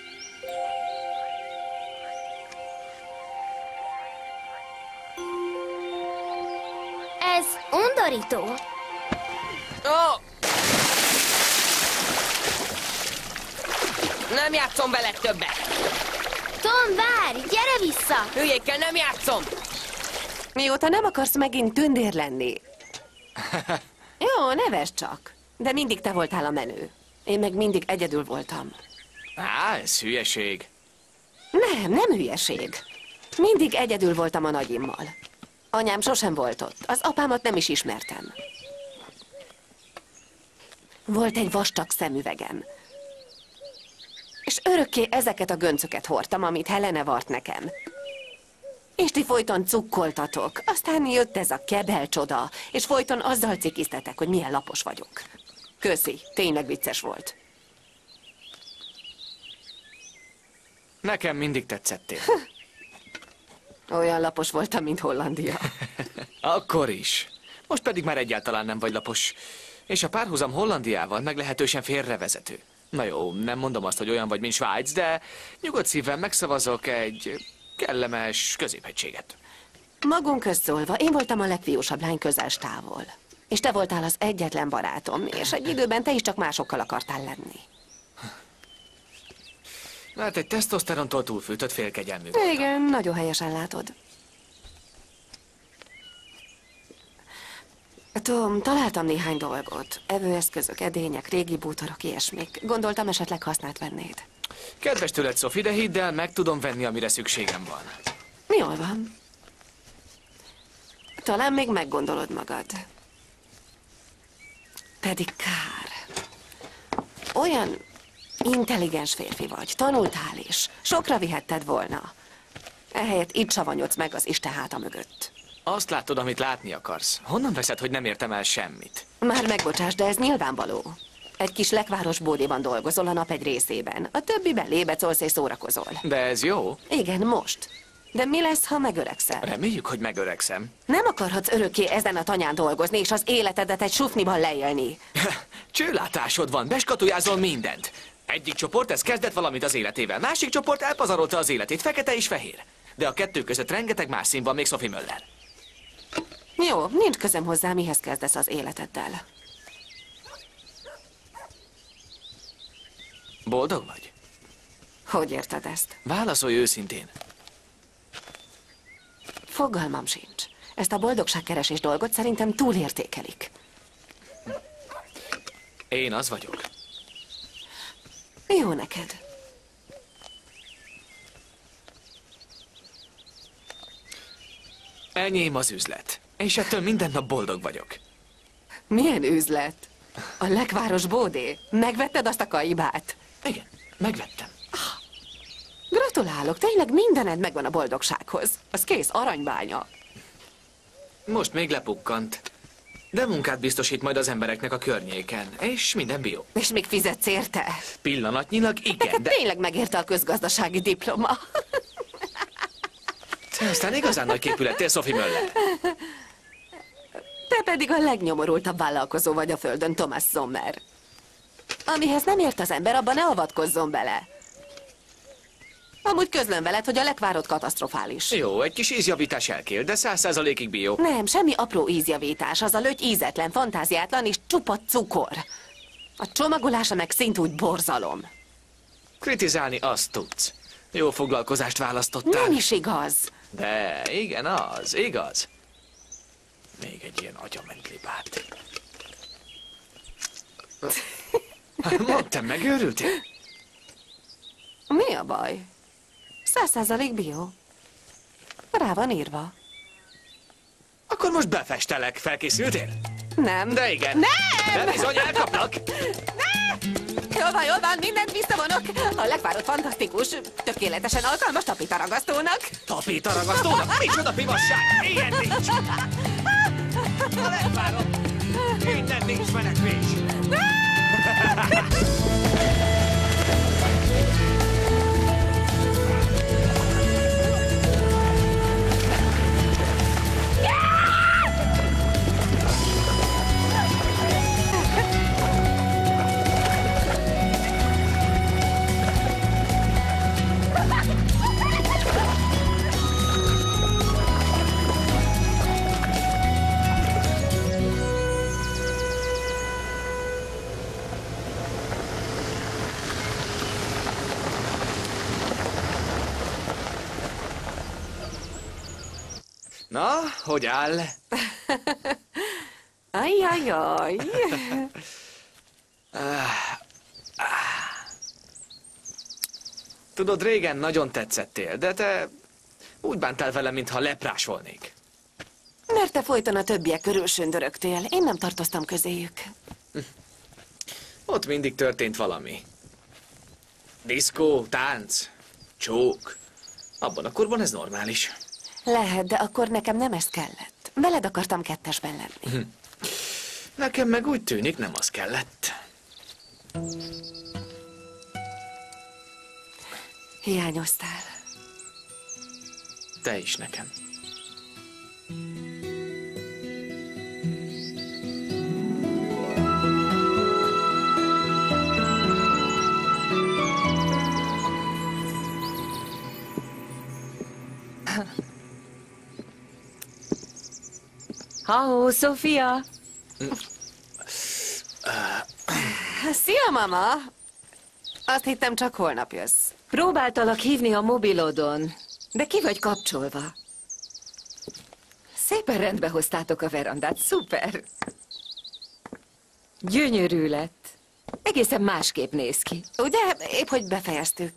Ez undorító. Oh! Nem játszom veled többet! Tom, várj, gyere vissza! Hülyékkel nem játszom! Mióta nem akarsz megint tündér lenni. Jó, neves csak. De mindig te voltál a menő. Én meg mindig egyedül voltam. Á, ez hülyeség. Nem, nem hülyeség. Mindig egyedül voltam a nagyimmal. Anyám sosem volt ott. Az apámat nem is ismertem. Volt egy vastag szemüvegem. És örökké ezeket a göncöket hordtam, amit Helene vart nekem. És ti folyton cukkoltatok. Aztán jött ez a kebel csoda, és folyton azzal cikiztetek, hogy milyen lapos vagyok. Köszi, tényleg vicces volt. Nekem mindig tetszettél. Olyan lapos voltam, mint Hollandia. Akkor is. Most pedig már egyáltalán nem vagy lapos. És a párhuzam Hollandiával meglehetősen félrevezető. Na jó, nem mondom azt, hogy olyan vagy, mint Svájc, de nyugodt szívvel megszavazok egy kellemes középhegységet. Magunk közszólva, én voltam a legfiúsabb lány közels távol. És te voltál az egyetlen barátom, és egy időben te is csak másokkal akartál lenni. Mert egy tesztoszterontól túlfűtött félkegyelmű. Igen, nagyon helyesen látod. Tom, találtam néhány dolgot. Evőeszközök, edények, régi bútorok, ilyesmik. Gondoltam, esetleg hasznát vennéd. Kedves tőled, Sophie, de hidd el, meg tudom venni, amire szükségem van. Jól van. Talán még meggondolod magad. Pedig kár. Olyan intelligens férfi vagy, tanultál is. Sokra vihetted volna. Ehelyett itt savanyodsz meg az Isten háta mögött. Azt látod, amit látni akarsz. Honnan veszed, hogy nem értem el semmit? Már megbocsáss, de ez nyilvánvaló. Egy kis lekváros bódéban dolgozol a nap egy részében. A többiben lébecolsz és szórakozol. De ez jó. Igen, most. De mi lesz, ha megöregszel? Reméljük, hogy megöregszem. Nem akarhatsz örökké ezen a tanyán dolgozni, és az életedet egy sufniban leélni. Csőlátásod van, beskatujázol mindent. Egyik csoport ez kezdett valamit az életével, másik csoport elpazarolta az életét, fekete és fehér. De a kettő között rengeteg más szín van, még Sophie Möller. Jó, nincs közöm hozzá, mihez kezdesz az életeddel. Boldog vagy? Hogy érted ezt? Válaszolj őszintén. Fogalmam sincs. Ezt a boldogságkeresés dolgot szerintem túlértékelik. Én az vagyok. Jó neked. Enyém az üzlet. És ettől minden nap boldog vagyok. Milyen üzlet? A lekváros bódé? Megvetted azt a kaibát? Igen, megvettem. Gratulálok, tényleg mindened megvan a boldogsághoz. Az kész aranybánya. Most még lepukkant. De munkát biztosít majd az embereknek a környéken, és minden bio. És még fizetsz érte? Pillanatnyilag igen, Neked de... tényleg megérte a közgazdasági diploma. Te aztán igazán nagy képű lettél, Sophie Möller. Te pedig a legnyomorultabb vállalkozó vagy a földön, Thomas Sommer. Amihez nem ért az ember, abban ne avatkozzon bele. Amúgy közlöm veled, hogy a lekvárod katasztrofális. Jó, egy kis ízjavítás elkér, de száz százalékig bio. Nem, semmi apró ízjavítás. Az a löty ízetlen, fantáziátlan és csupa cukor. A csomagolása meg szintúgy borzalom. Kritizálni azt tudsz. Jó foglalkozást választottál. Nem is igaz. De igen, az, igaz. Még egy ilyen agyamentlibát. Mondtam, megőrültél? Mi a baj? Száz százalék bio. Rá van írva. Akkor most befestelek. Felkészültél? Nem. De igen. Nem! De bizony, elkaplak. Jól van, jól van, mindent visszavonok. A legvárott fantasztikus, tökéletesen alkalmas tapitaragasztónak. Tapitaragasztónak? Micsoda pivasság! Ilyen nincs! A legvárott! Innen nincs menekvés! Na, hogy áll? Ajjajjaj. Tudod, régen nagyon tetszettél, de te úgy bántál velem, mintha leprás volnék. Mert te folyton a többiek körül sündörögtél. Én nem tartoztam közéjük. Ott mindig történt valami. Diszkó, tánc, csók. Abban a korban ez normális. Lehet, de akkor nekem nem ez kellett. Veled akartam kettesben lenni. Nekem meg úgy tűnik, nem az kellett. Hiányoztál. Te is nekem. Ha-hó, Sofia! Szia, mama! Azt hittem, csak holnap jössz. Próbáltalak hívni a mobilodon, de ki vagy kapcsolva. Szépen rendbe hoztátok a verandát, szuper! Gyönyörű lett. Egészen másképp néz ki. Ugye? Épp, hogy befejeztük.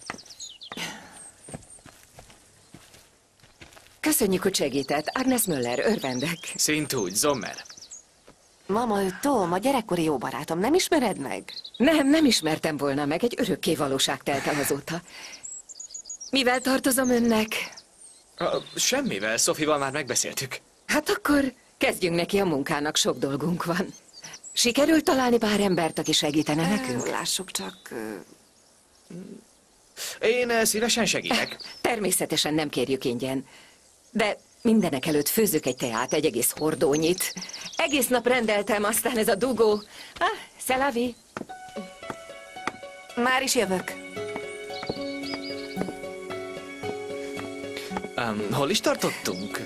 Köszönjük, hogy segített. Agnes Möller, örvendek. Szintúgy, Zommer. Mama, ő Tom, a gyerekkori jó barátom. Nem ismered meg? Nem, nem ismertem volna meg. Egy örökké valóság telt el azóta. Mivel tartozom önnek? A, semmivel, Szofival már megbeszéltük. Hát akkor kezdjünk neki a munkának, sok dolgunk van. Sikerült találni pár embert, aki segítene nekünk? Lássuk csak... Én szívesen segítek. Természetesen nem kérjük ingyen. De mindenek előtt főzzük egy teát, egy egész hordónyit. Egész nap rendeltem, aztán ez a dugó. Ah, c'est la vie. Már is jövök. Um, hol is tartottunk?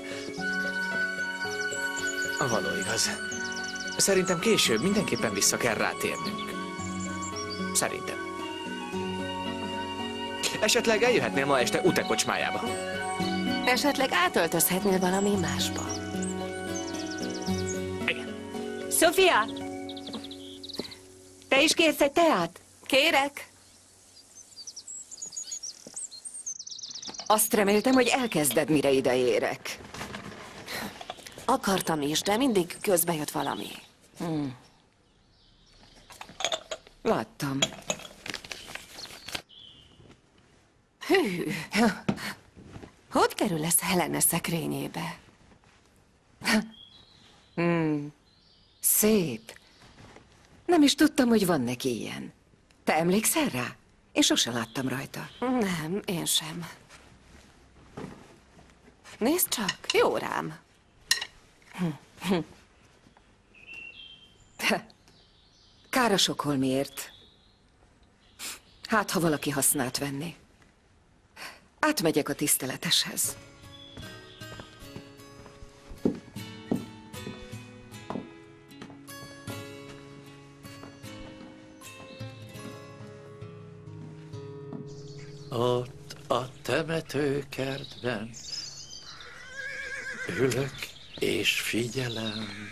Való igaz. Szerintem később mindenképpen vissza kell rátérnünk. Szerintem. Esetleg eljöhetnél ma este Ute kocsmájába. Esetleg átöltözhetnél valami másba. Igen. Sofia! Te is kérsz egy teát? Kérek. Azt reméltem, hogy elkezded, mire ideérek. Akartam is, de mindig közbe jött valami. Hmm. Láttam. Hű. Hogy kerül ez Helene szekrényébe? Hmm. Szép. Nem is tudtam, hogy van neki ilyen. Te emlékszel rá? Én sosem láttam rajta. Nem, én sem. Nézd csak, jó rám. Kár a Stockholmért. Hát, ha valaki hasznát venni. Átmegyek a tiszteleteshez. Ott a temetőkertben ülök és figyelem.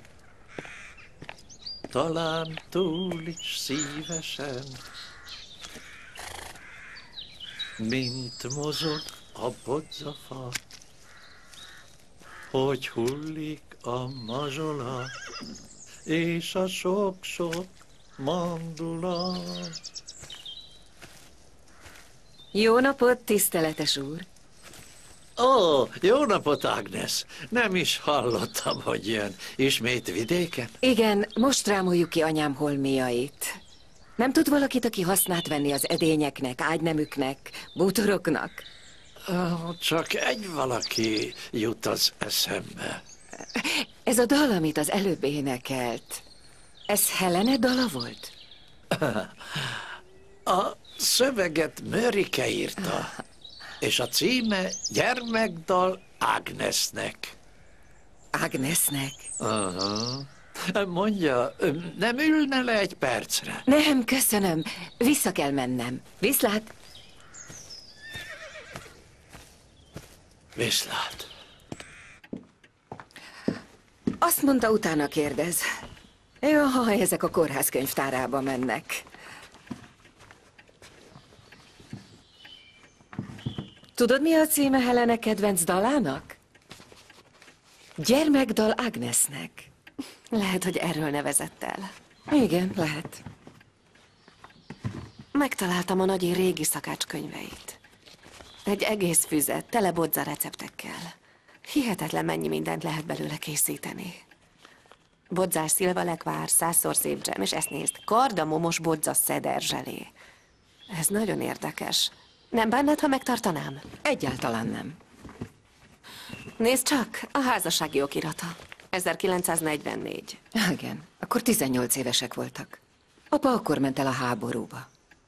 Talán túl is szívesen, mint mozog a bodzafa, hogy hullik a mazsola, és a sok-sok mandula. Jó napot, tiszteletes úr! Ó, jó napot, Agnes! Nem is hallottam, hogy jön. Ismét vidéken? Igen, most rámoljuk ki anyám holmiait. Nem tud valakit, aki hasznát venni az edényeknek, ágynemüknek, bútoroknak? Csak egy valaki jut az eszembe. Ez a dal, amit az előbb énekelt, ez Helene dala volt? A szöveget Mörike írta, és a címe Gyermekdal Agnesnek. Agnesnek? Aha. Mondja, nem ülne le egy percre? Nem, köszönöm. Vissza kell mennem. Viszlát! Viszlát. Azt mondta, utána kérdez. Jó, ha ezek a kórház könyvtárába mennek. Tudod, mi a címe Helene kedvenc dalának? Gyermekdal Agnesnek. Lehet, hogy erről nevezett el. Igen, lehet. Megtaláltam a nagyi régi szakácskönyveit. Egy egész füzet, tele bodza receptekkel. Hihetetlen mennyi mindent lehet belőle készíteni. Bodzás szilvalekvár, százszor szép dzsem, és ezt nézd, kardamomos bodza szeder zselé. Ez nagyon érdekes. Nem bánnad, ha megtartanám? Egyáltalán nem. Nézd csak, a házassági okirata. ezerkilencszáznegyvennégy. Igen, akkor tizennyolc évesek voltak. Apa akkor ment el a háborúba.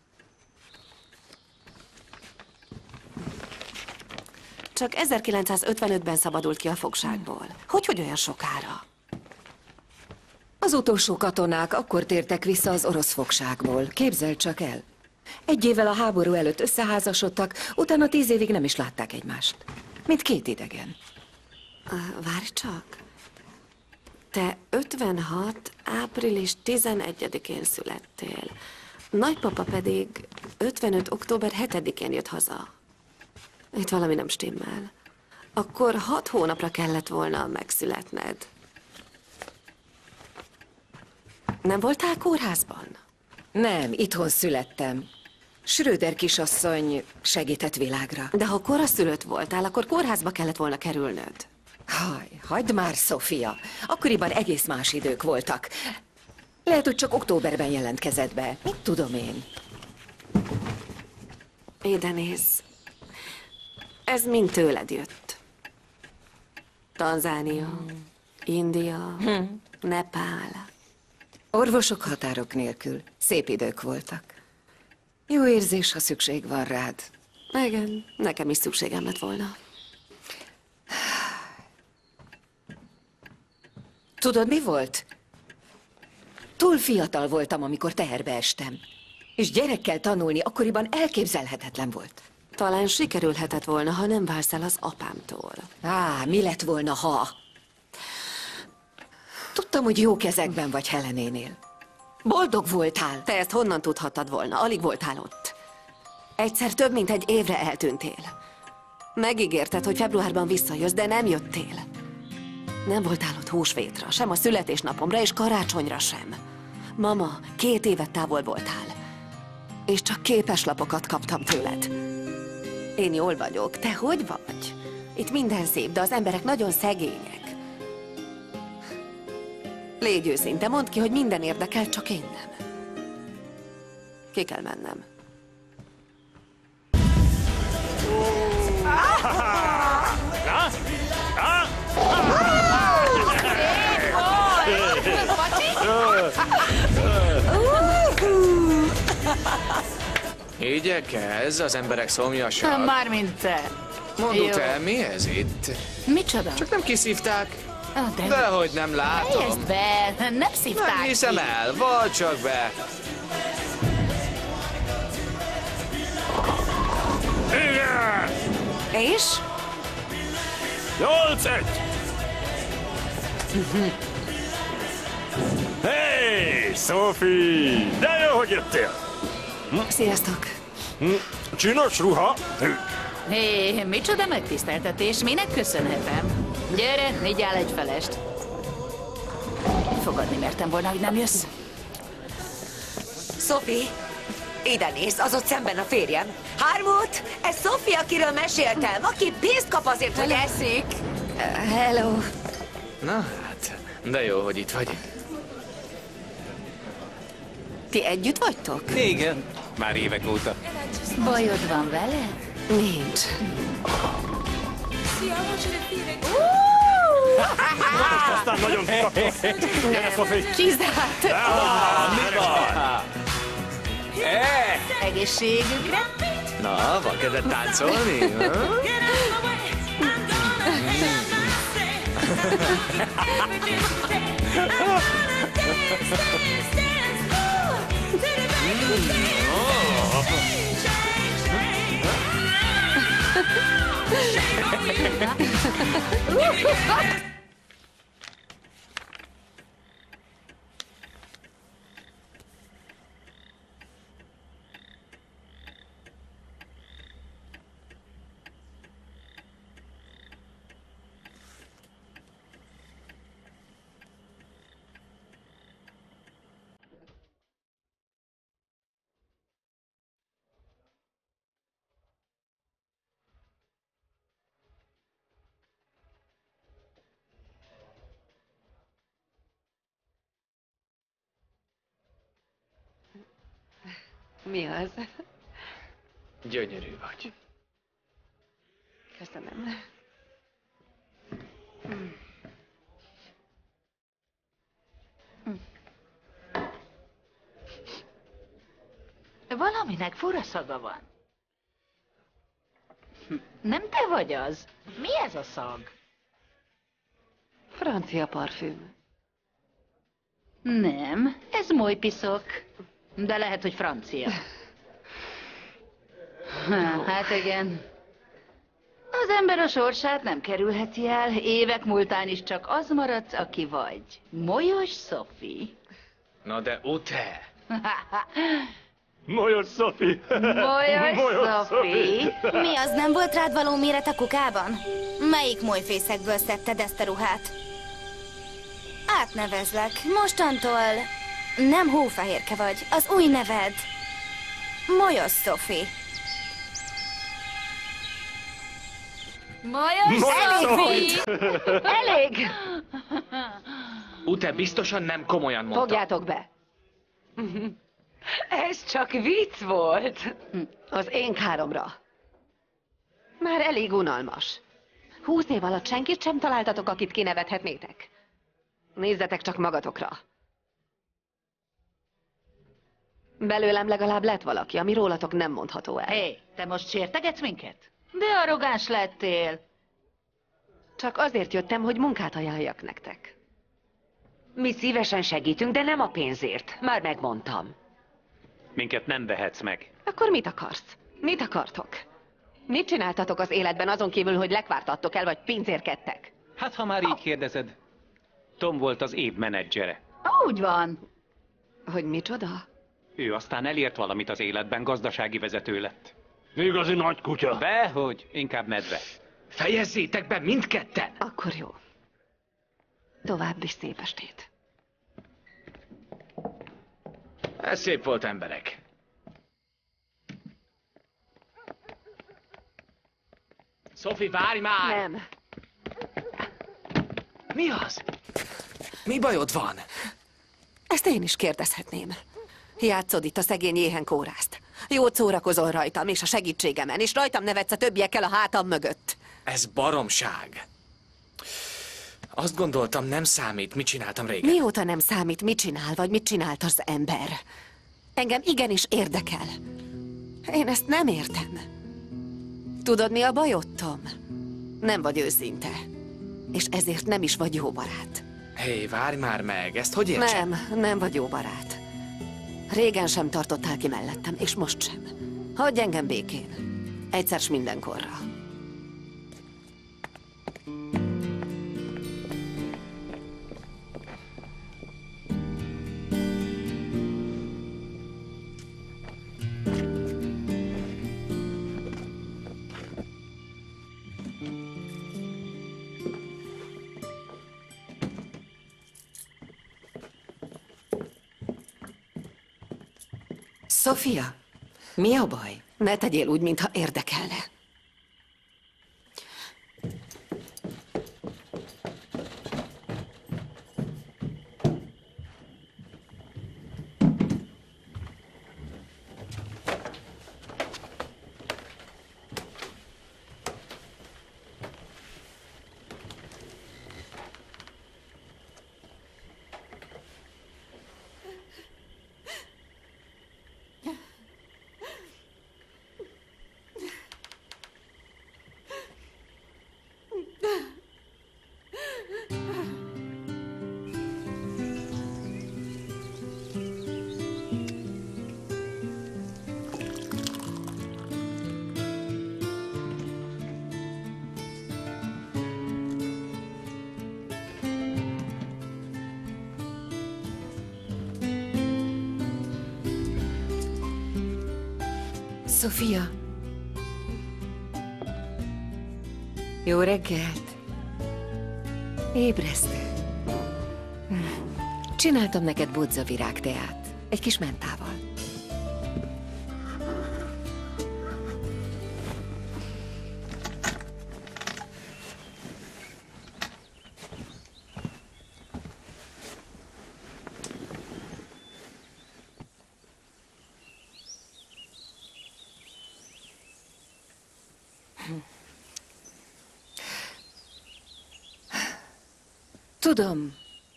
Csak ezerkilencszázötvenötben szabadult ki a fogságból. Hogy, hogy olyan sokára? Az utolsó katonák akkor tértek vissza az orosz fogságból. Képzeld csak el. Egy évvel a háború előtt összeházasodtak, utána tíz évig nem is látták egymást. Mint két idegen. Uh, várj csak. Te ötvenhat. április tizenegyedikén születtél. Nagypapa pedig ötvenöt. október hetedikén jött haza. Itt valami nem stimmel. Akkor hat hónapra kellett volna megszületned. Nem voltál kórházban? Nem, itthon születtem. Schröder kisasszony segített világra. De ha koraszülött voltál, akkor kórházba kellett volna kerülnöd. Haj, hagyd már, Sofia. Akkoriban egész más idők voltak. Lehet, hogy csak októberben jelentkezett be. Mit tudom én? Ide nézz. Ez mind tőled jött. Tanzánia, hmm. India, hmm. Nepál. Orvosok határok nélkül. Szép idők voltak. Jó érzés, ha szükség van rád. Igen, nekem is szükségem lett volna. Tudod, mi volt? Túl fiatal voltam, amikor teherbe estem. És gyerekkel tanulni akkoriban elképzelhetetlen volt. Talán sikerülhetett volna, ha nem válsz el az apámtól. Á, mi lett volna, ha? Tudtam, hogy jó kezekben vagy Helenénél. Boldog voltál. Te ezt honnan tudhattad volna? Alig voltál ott. Egyszer több mint egy évre eltűntél. Megígérted, hogy februárban visszajössz, de nem jöttél. Nem voltál ott húsvétra, sem a születésnapomra és karácsonyra sem. Mama, két évet távol voltál. És csak képeslapokat kaptam tőled. Én jól vagyok, te hogy vagy? Itt minden szép, de az emberek nagyon szegények. Légy őszinte, mondd ki, hogy minden érdekel, csak én nem. Ki kell mennem. Igyekez, az emberek szomjasak. Mármint te. Mondd el, mi ez itt? Micsoda? Csak nem kiszívták. Ah, de Dehogy nem látom. Helyezd be, nem szívták Nem hiszem ki. el, vald csak be. És? Nyolc egy! Hey, Sophie! De jó, hogy jöttél! Sziasztok! Csinos ruha! Hé, micsoda megtiszteltetés, minek köszönhetem? Gyere, vigyál egy felest. Fogadni mertem volna, hogy nem jössz. Sophie, ide nézz, az ott szemben a férjem. Harmut, ez Sophie, akiről meséltem, aki pénzt kap azért, hogy eszik. Hello. Na hát, de jó, hogy itt vagy. Ti együtt vagytok? Igen, már évek óta. Bajod van vele? Nincs. Most aztán nagyon kikapott. Gyere, Sophie! Kizárt! Mi van? Egészségükre? Na, van kedved táncolni? ha? Mi az? Gyönyörű vagy. Köszönöm. Valaminek fura szaga van. Nem te vagy az? Mi ez a szag? Francia parfüm. Nem, ez molypiszok. De lehet, hogy francia. Hát igen. Az ember a sorsát nem kerülheti el. Évek múltán is csak az maradsz, aki vagy. Molyos Sophie. Na de Ute! Molyos Sophie! Molyos Sophie! Mi az, nem volt rád való méret a kukában? Melyik molyfészekből szedted ezt a ruhát? Átnevezlek. Mostantól nem hófehérke vagy. Az új neved Molyos Sophie. Molyos Sophie! Elég! Ute biztosan nem komolyan mondta. Fogjátok be! Ez csak vicc volt. Az én káromra. Már elég unalmas. Húsz év alatt senkit sem találtatok, akit kinevethetnétek. Nézzetek csak magatokra. Belőlem legalább lett valaki, ami rólatok nem mondható el. Hé, hey, te most sértegetsz minket? De arrogáns lettél. Csak azért jöttem, hogy munkát ajánljak nektek. Mi szívesen segítünk, de nem a pénzért. Már megmondtam. Minket nem vehetsz meg. Akkor mit akarsz? Mit akartok? Mit csináltatok az életben azon kívül, hogy lekvártattok el, vagy pincérkedtek? Hát, ha már így kérdezed. Tom volt az év menedzsere. Úgy van. Hogy micsoda? Ő aztán elért valamit az életben, gazdasági vezető lett. Igazi nagy kutya. Dehogy, inkább medve. Fejezzétek be mindketten! Akkor jó. További szép estét. Ez szép volt, emberek. Sophie, várj már! Nem. Mi az? Mi bajod van? Ezt én is kérdezhetném. Játszod itt a szegény éhen kórászt. Jót szórakozol rajtam és a segítségemen, és rajtam nevetsz a többiekkel a hátam mögött. Ez baromság. Azt gondoltam, nem számít, mit csináltam régen. Mióta nem számít, mit csinál, vagy mit csinált az ember? Engem igenis érdekel. Én ezt nem értem. Tudod, mi a bajod, Tom? Nem vagy őszinte. És ezért nem is vagy jó barát. Hé, hey, várj már meg, ezt hogy értsem? Nem, nem vagy jó barát. Régen sem tartottál ki mellettem, és most sem. Hagyj engem békén. Egyszer s mindenkorra. Sofia, mi a baj? Ne tegyél úgy, mintha érdekelne. Sofia. Jó reggelt. Ébresztő. Csináltam neked bodzavirágteát. Egy kis mentával. Tudom,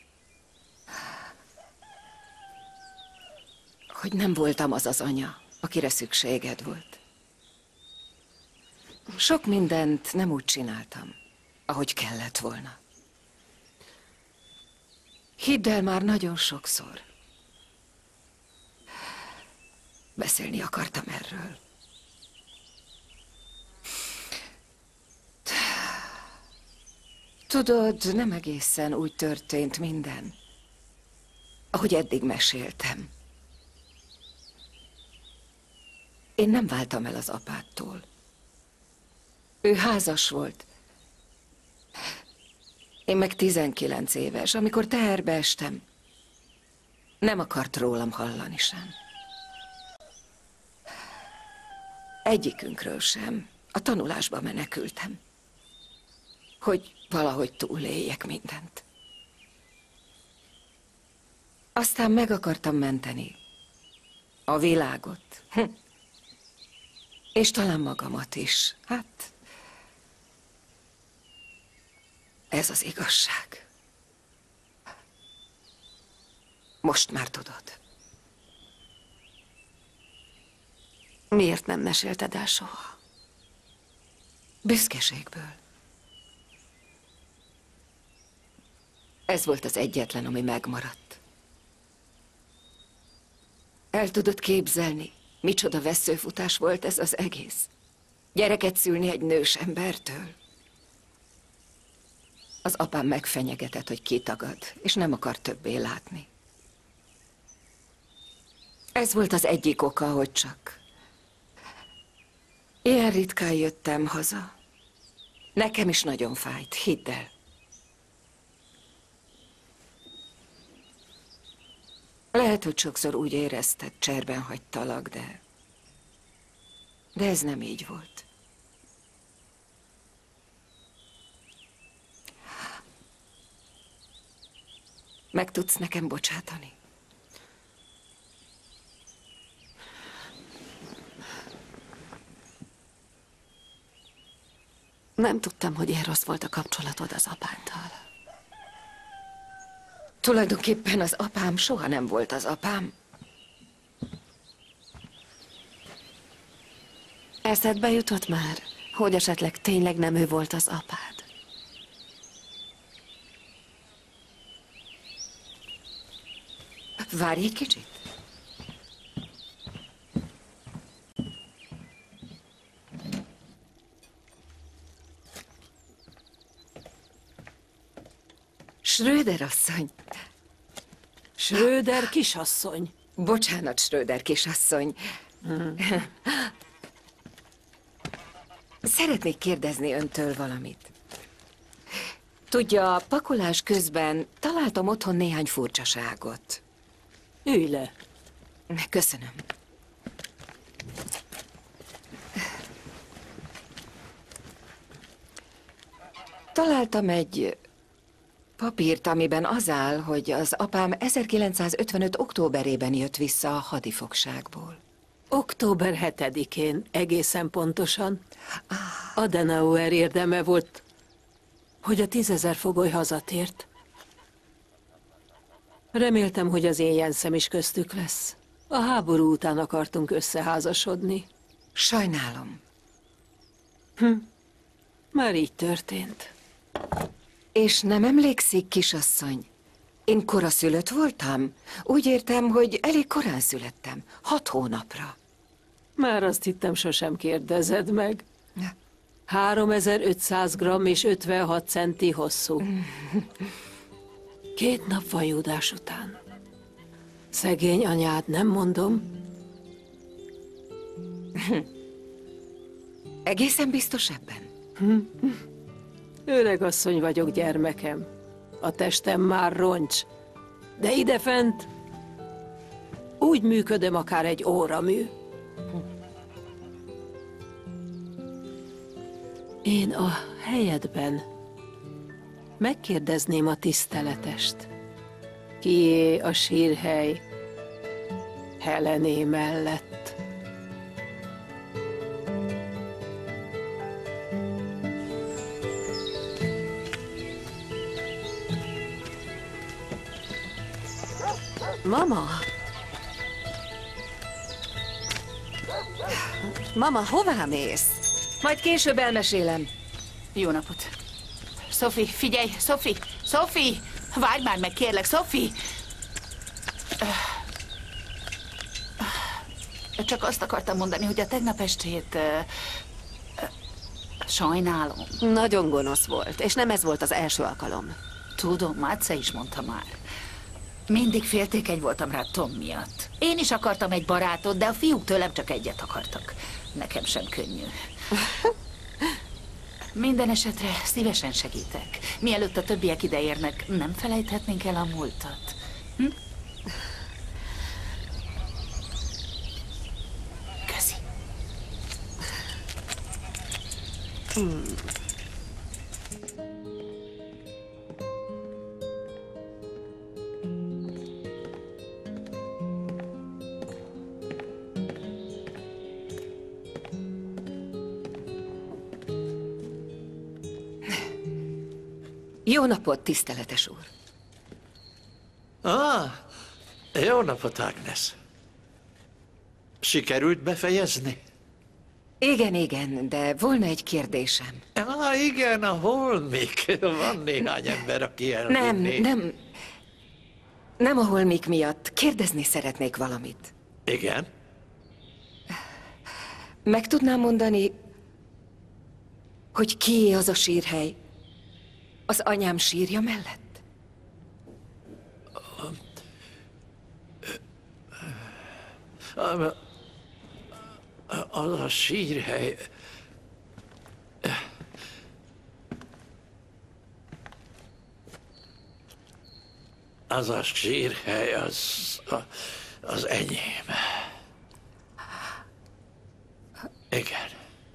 hogy nem voltam az az anya, akire szükséged volt. Sok mindent nem úgy csináltam, ahogy kellett volna. Hidd el, már nagyon sokszor. Beszélni akartam erről. Tudod, nem egészen úgy történt minden, ahogy eddig meséltem. Én nem váltam el az apától. Ő házas volt. Én meg tizenkilenc éves, amikor teherbe estem. Nem akart rólam hallani sem. Egyikünkről sem. A tanulásba menekültem. Hogy valahogy túléljek mindent. Aztán meg akartam menteni a világot. Hm. És talán magamat is. Hát, ez az igazság. Most már tudod. Miért nem mesélted el soha? Büszkeségből. Ez volt az egyetlen, ami megmaradt. El tudod képzelni, micsoda vesszőfutás volt ez az egész? Gyereket szülni egy nős embertől? Az apám megfenyegetett, hogy kitagad, és nem akar többé látni. Ez volt az egyik oka, hogy csak ilyen ritkán jöttem haza. Nekem is nagyon fájt, hidd el. Lehet, hogy sokszor úgy érezted, cserben hagytalak, de... De ez nem így volt. Meg tudsz nekem bocsátani? Nem tudtam, hogy ilyen rossz volt a kapcsolatod az apáddal. Tulajdonképpen az apám soha nem volt az apám. Eszedbe jutott már, hogy esetleg tényleg nem ő volt az apád? Várj egy kicsit. Schröder asszony. Schröder kisasszony. Bocsánat, Schröder kisasszony. Hmm. Szeretnék kérdezni öntől valamit. Tudja, pakolás közben találtam otthon néhány furcsaságot. Ülj le. Köszönöm. Találtam egy papírt, amiben az áll, hogy az apám ezerkilencszázötvenöt októberében jött vissza a hadifogságból. Október hetedikén, egészen pontosan. Adenauer érdeme volt, hogy a tízezer fogoly hazatért. Reméltem, hogy az én Jenszem is köztük lesz. A háború után akartunk összeházasodni. Sajnálom. Hm. Már így történt. És nem emlékszik, kisasszony? Én koraszülött voltam? Úgy értem, hogy elég korán születtem. Hat hónapra. Már azt hittem, sosem kérdezed meg. háromezer-ötszáz gramm és ötvenhat centi hosszú. Két nap vajúdás után. Szegény anyád, nem mondom. Egészen biztos ebben? Öreg asszony vagyok, gyermekem. A testem már roncs. De idefent úgy működöm, akár egy óramű. Én a helyedben megkérdezném a tiszteletest. Kié a sírhely Helené mellett? Mama! Mama, hová mész? Majd később elmesélem. Jó napot. Sophie, figyelj, Sophie! Sophie! Várj már meg, kérlek, Sophie! Csak azt akartam mondani, hogy a tegnap estét... Sajnálom. Nagyon gonosz volt, és nem ez volt az első alkalom. Tudom, Mátsze is mondta már. Mindig féltékeny voltam rá Tom miatt. Én is akartam egy barátot, de a fiúk tőlem csak egyet akartak. Nekem sem könnyű. Minden esetre szívesen segítek. Mielőtt a többiek ideérnek, nem felejthetnénk el a múltat. Hm? Köszi. Hmm. Jó napot, tiszteletes úr! Ah, jó napot, Agnes. Sikerült befejezni? Igen, igen, de volna egy kérdésem. Ah, igen, a holmik. Van néhány ember, aki elvinné. Nem, nem. Nem a holmik miatt. Kérdezni szeretnék valamit. Igen? Meg tudnám mondani, hogy kié az a sírhely? Az anyám sírja mellett? Az a sírhely... Az a sírhely, az... az enyém. Igen.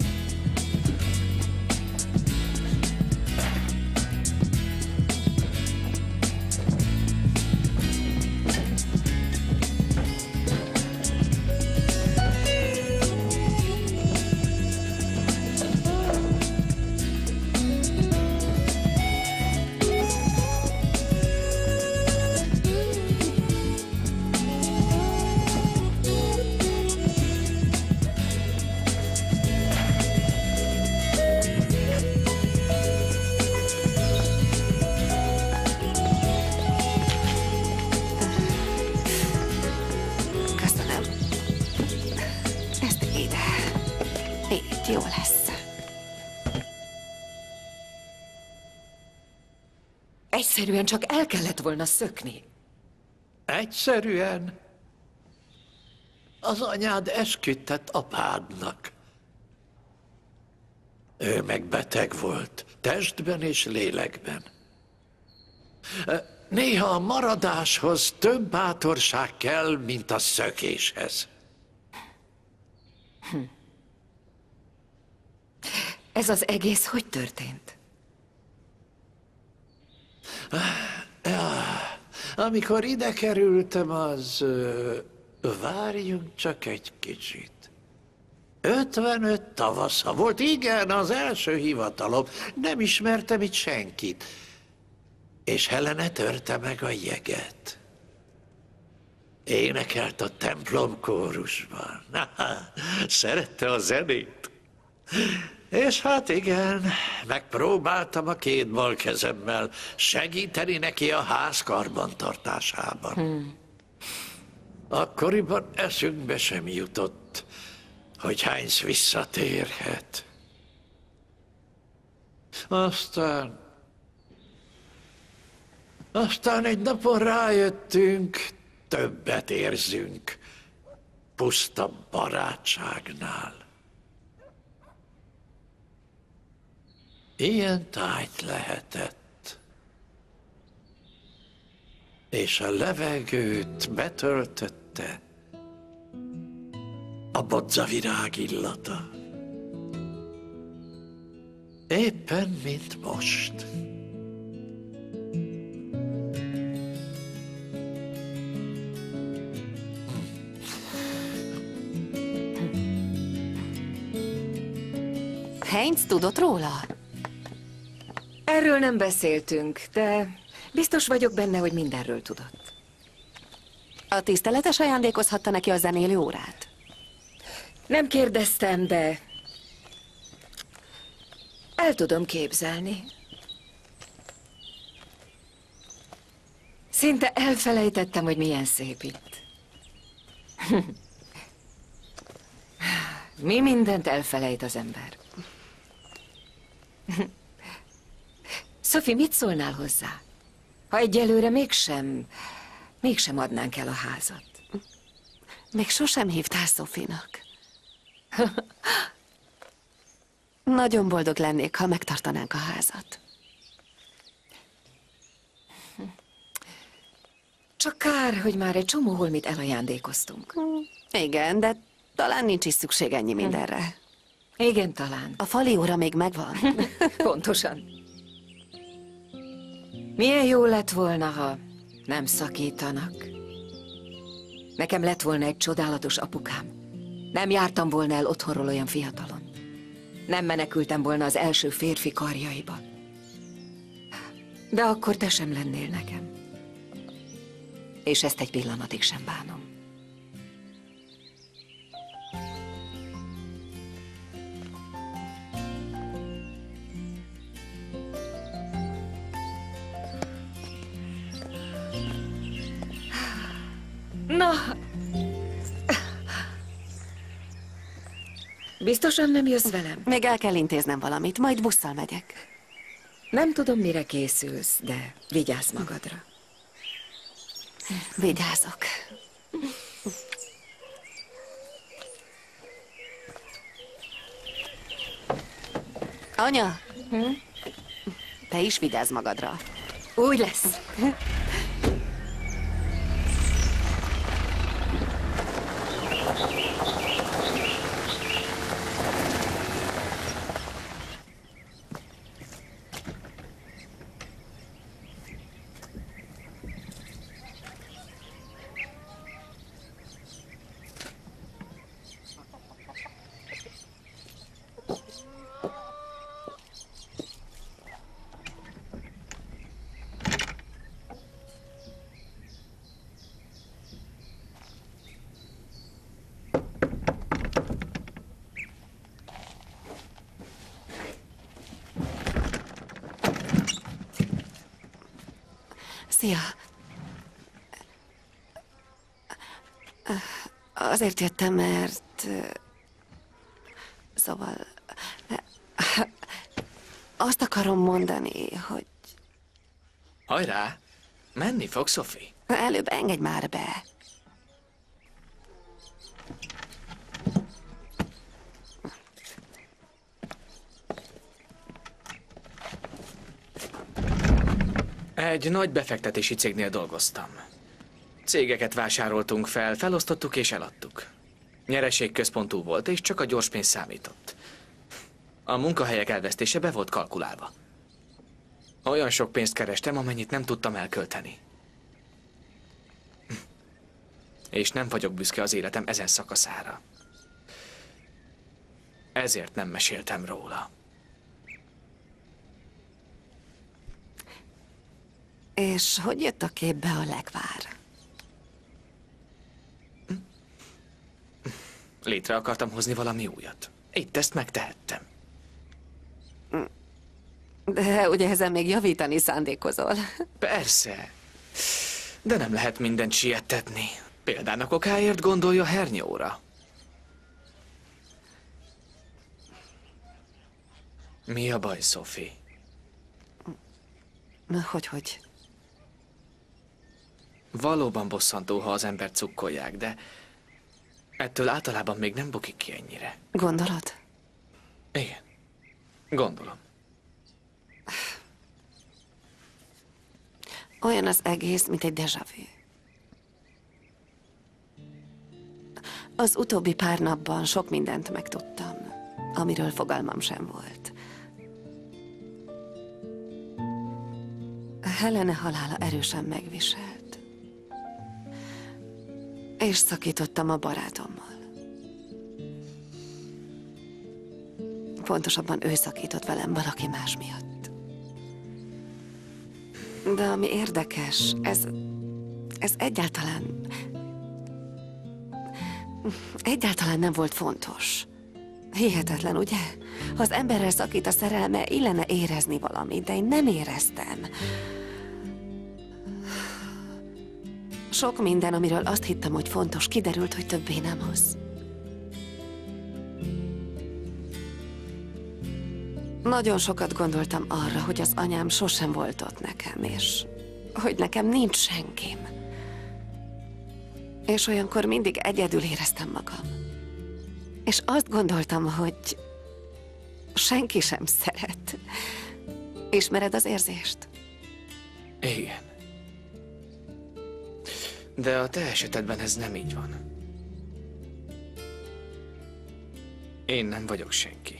Jó lesz. Egyszerűen csak el kellett volna szökni. Egyszerűen? Az anyád esküdtett apádnak. Ő meg beteg volt, testben és lélekben. Néha a maradáshoz több bátorság kell, mint a szökéshez. Hm. Ez az egész hogy történt? Ja, amikor ide kerültem, az... ö, Várjunk csak egy kicsit. ötvenöt tavasza volt, igen, az első hivatalom. Nem ismertem itt senkit. És Helene törte meg a jeget. Énekelt a templom kórusban. Szerette a zenét. És hát igen, megpróbáltam a két bal kezemmel segíteni neki a ház karbantartásában. Hmm. Akkoriban eszünkbe sem jutott, hogy Heinz visszatérhet. Aztán... Aztán egy napon rájöttünk, többet érzünk puszta barátságnál. Ilyen tájt lehetett. És a levegőt betöltötte a bodzavirág illata. Éppen, mint most. Heinz tudott róla? Erről nem beszéltünk, de biztos vagyok benne, hogy mindenről tudott. A tiszteletes ajándékozhatta neki a zenélő órát? Nem kérdeztem, de el tudom képzelni. Szinte elfelejtettem, hogy milyen szép itt. Mi mindent elfelejt az ember. Sophie, mit szólnál hozzá? Ha egyelőre mégsem, mégsem adnánk el a házat. Még sosem hívtál Sophie-nak. Nagyon boldog lennék, ha megtartanánk a házat. Csak kár, hogy már egy csomó holmit elajándékoztunk. Igen, de talán nincs is szükség ennyi mindenre. Igen, talán. A fali óra még megvan. Pontosan. Milyen jó lett volna, ha nem szakítanak. Nekem lett volna egy csodálatos apukám. Nem jártam volna el otthonról olyan fiatalon. Nem menekültem volna az első férfi karjaiba. De akkor te sem lennél nekem. És ezt egy pillanatig sem bánom. Na, biztosan nem jössz velem? Még el kell intéznem valamit, majd busszal megyek. Nem tudom, mire készülsz, de vigyázz magadra. Vigyázok. Anya, hm? Te is vigyázz magadra. Úgy lesz. Szia! Azért jöttem, mert... Szóval... Azt akarom mondani, hogy... Hajrá! Menni fog, Sophie? Előbb engedj már be. Egy nagy befektetési cégnél dolgoztam. Cégeket vásároltunk fel, felosztottuk és eladtuk. Nyereségközpontú volt, és csak a gyors pénz számított. A munkahelyek elvesztése be volt kalkulálva. Olyan sok pénzt kerestem, amennyit nem tudtam elkölteni. És nem vagyok büszke az életem ezen szakaszára. Ezért nem meséltem róla. És hogy jött a képbe a legvár? Létre akartam hozni valami újat. Itt ezt megtehettem. De ugye ezen még javítani szándékozol. Persze. De nem lehet mindent siettetni. Példának okáért gondolja hernyóra. Mi a baj, Sophie? Hogy, hogy? Valóban bosszantó, ha az embert cukkolják, de ettől általában még nem bukik ki ennyire. Gondolod? Igen. Gondolom. Olyan az egész, mint egy déjà vu. Az utóbbi pár napban sok mindent megtudtam, amiről fogalmam sem volt. Helene halála erősen megviselt. És szakítottam a barátommal. Pontosabban ő szakított velem valaki más miatt. De ami érdekes, ez, ez egyáltalán... Egyáltalán nem volt fontos. Hihetetlen, ugye? Ha az emberrel szakít a szerelme, illene érezni valamit, de én nem éreztem. Sok minden, amiről azt hittem, hogy fontos, kiderült, hogy többé nem az. Nagyon sokat gondoltam arra, hogy az anyám sosem volt ott nekem, és hogy nekem nincs senkim. És olyankor mindig egyedül éreztem magam. És azt gondoltam, hogy senki sem szeret. Ismered az érzést? Igen. De a te esetedben ez nem így van. Én nem vagyok senki.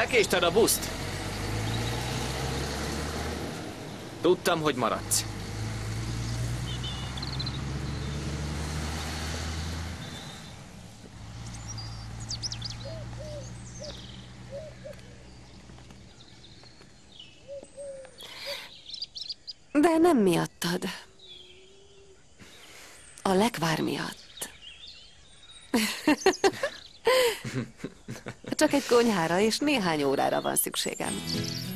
Lekéstad a buszt. Tudtam, hogy maradsz. De nem miattad. A lekvár miatt. Csak egy konyhára és néhány órára van szükségem.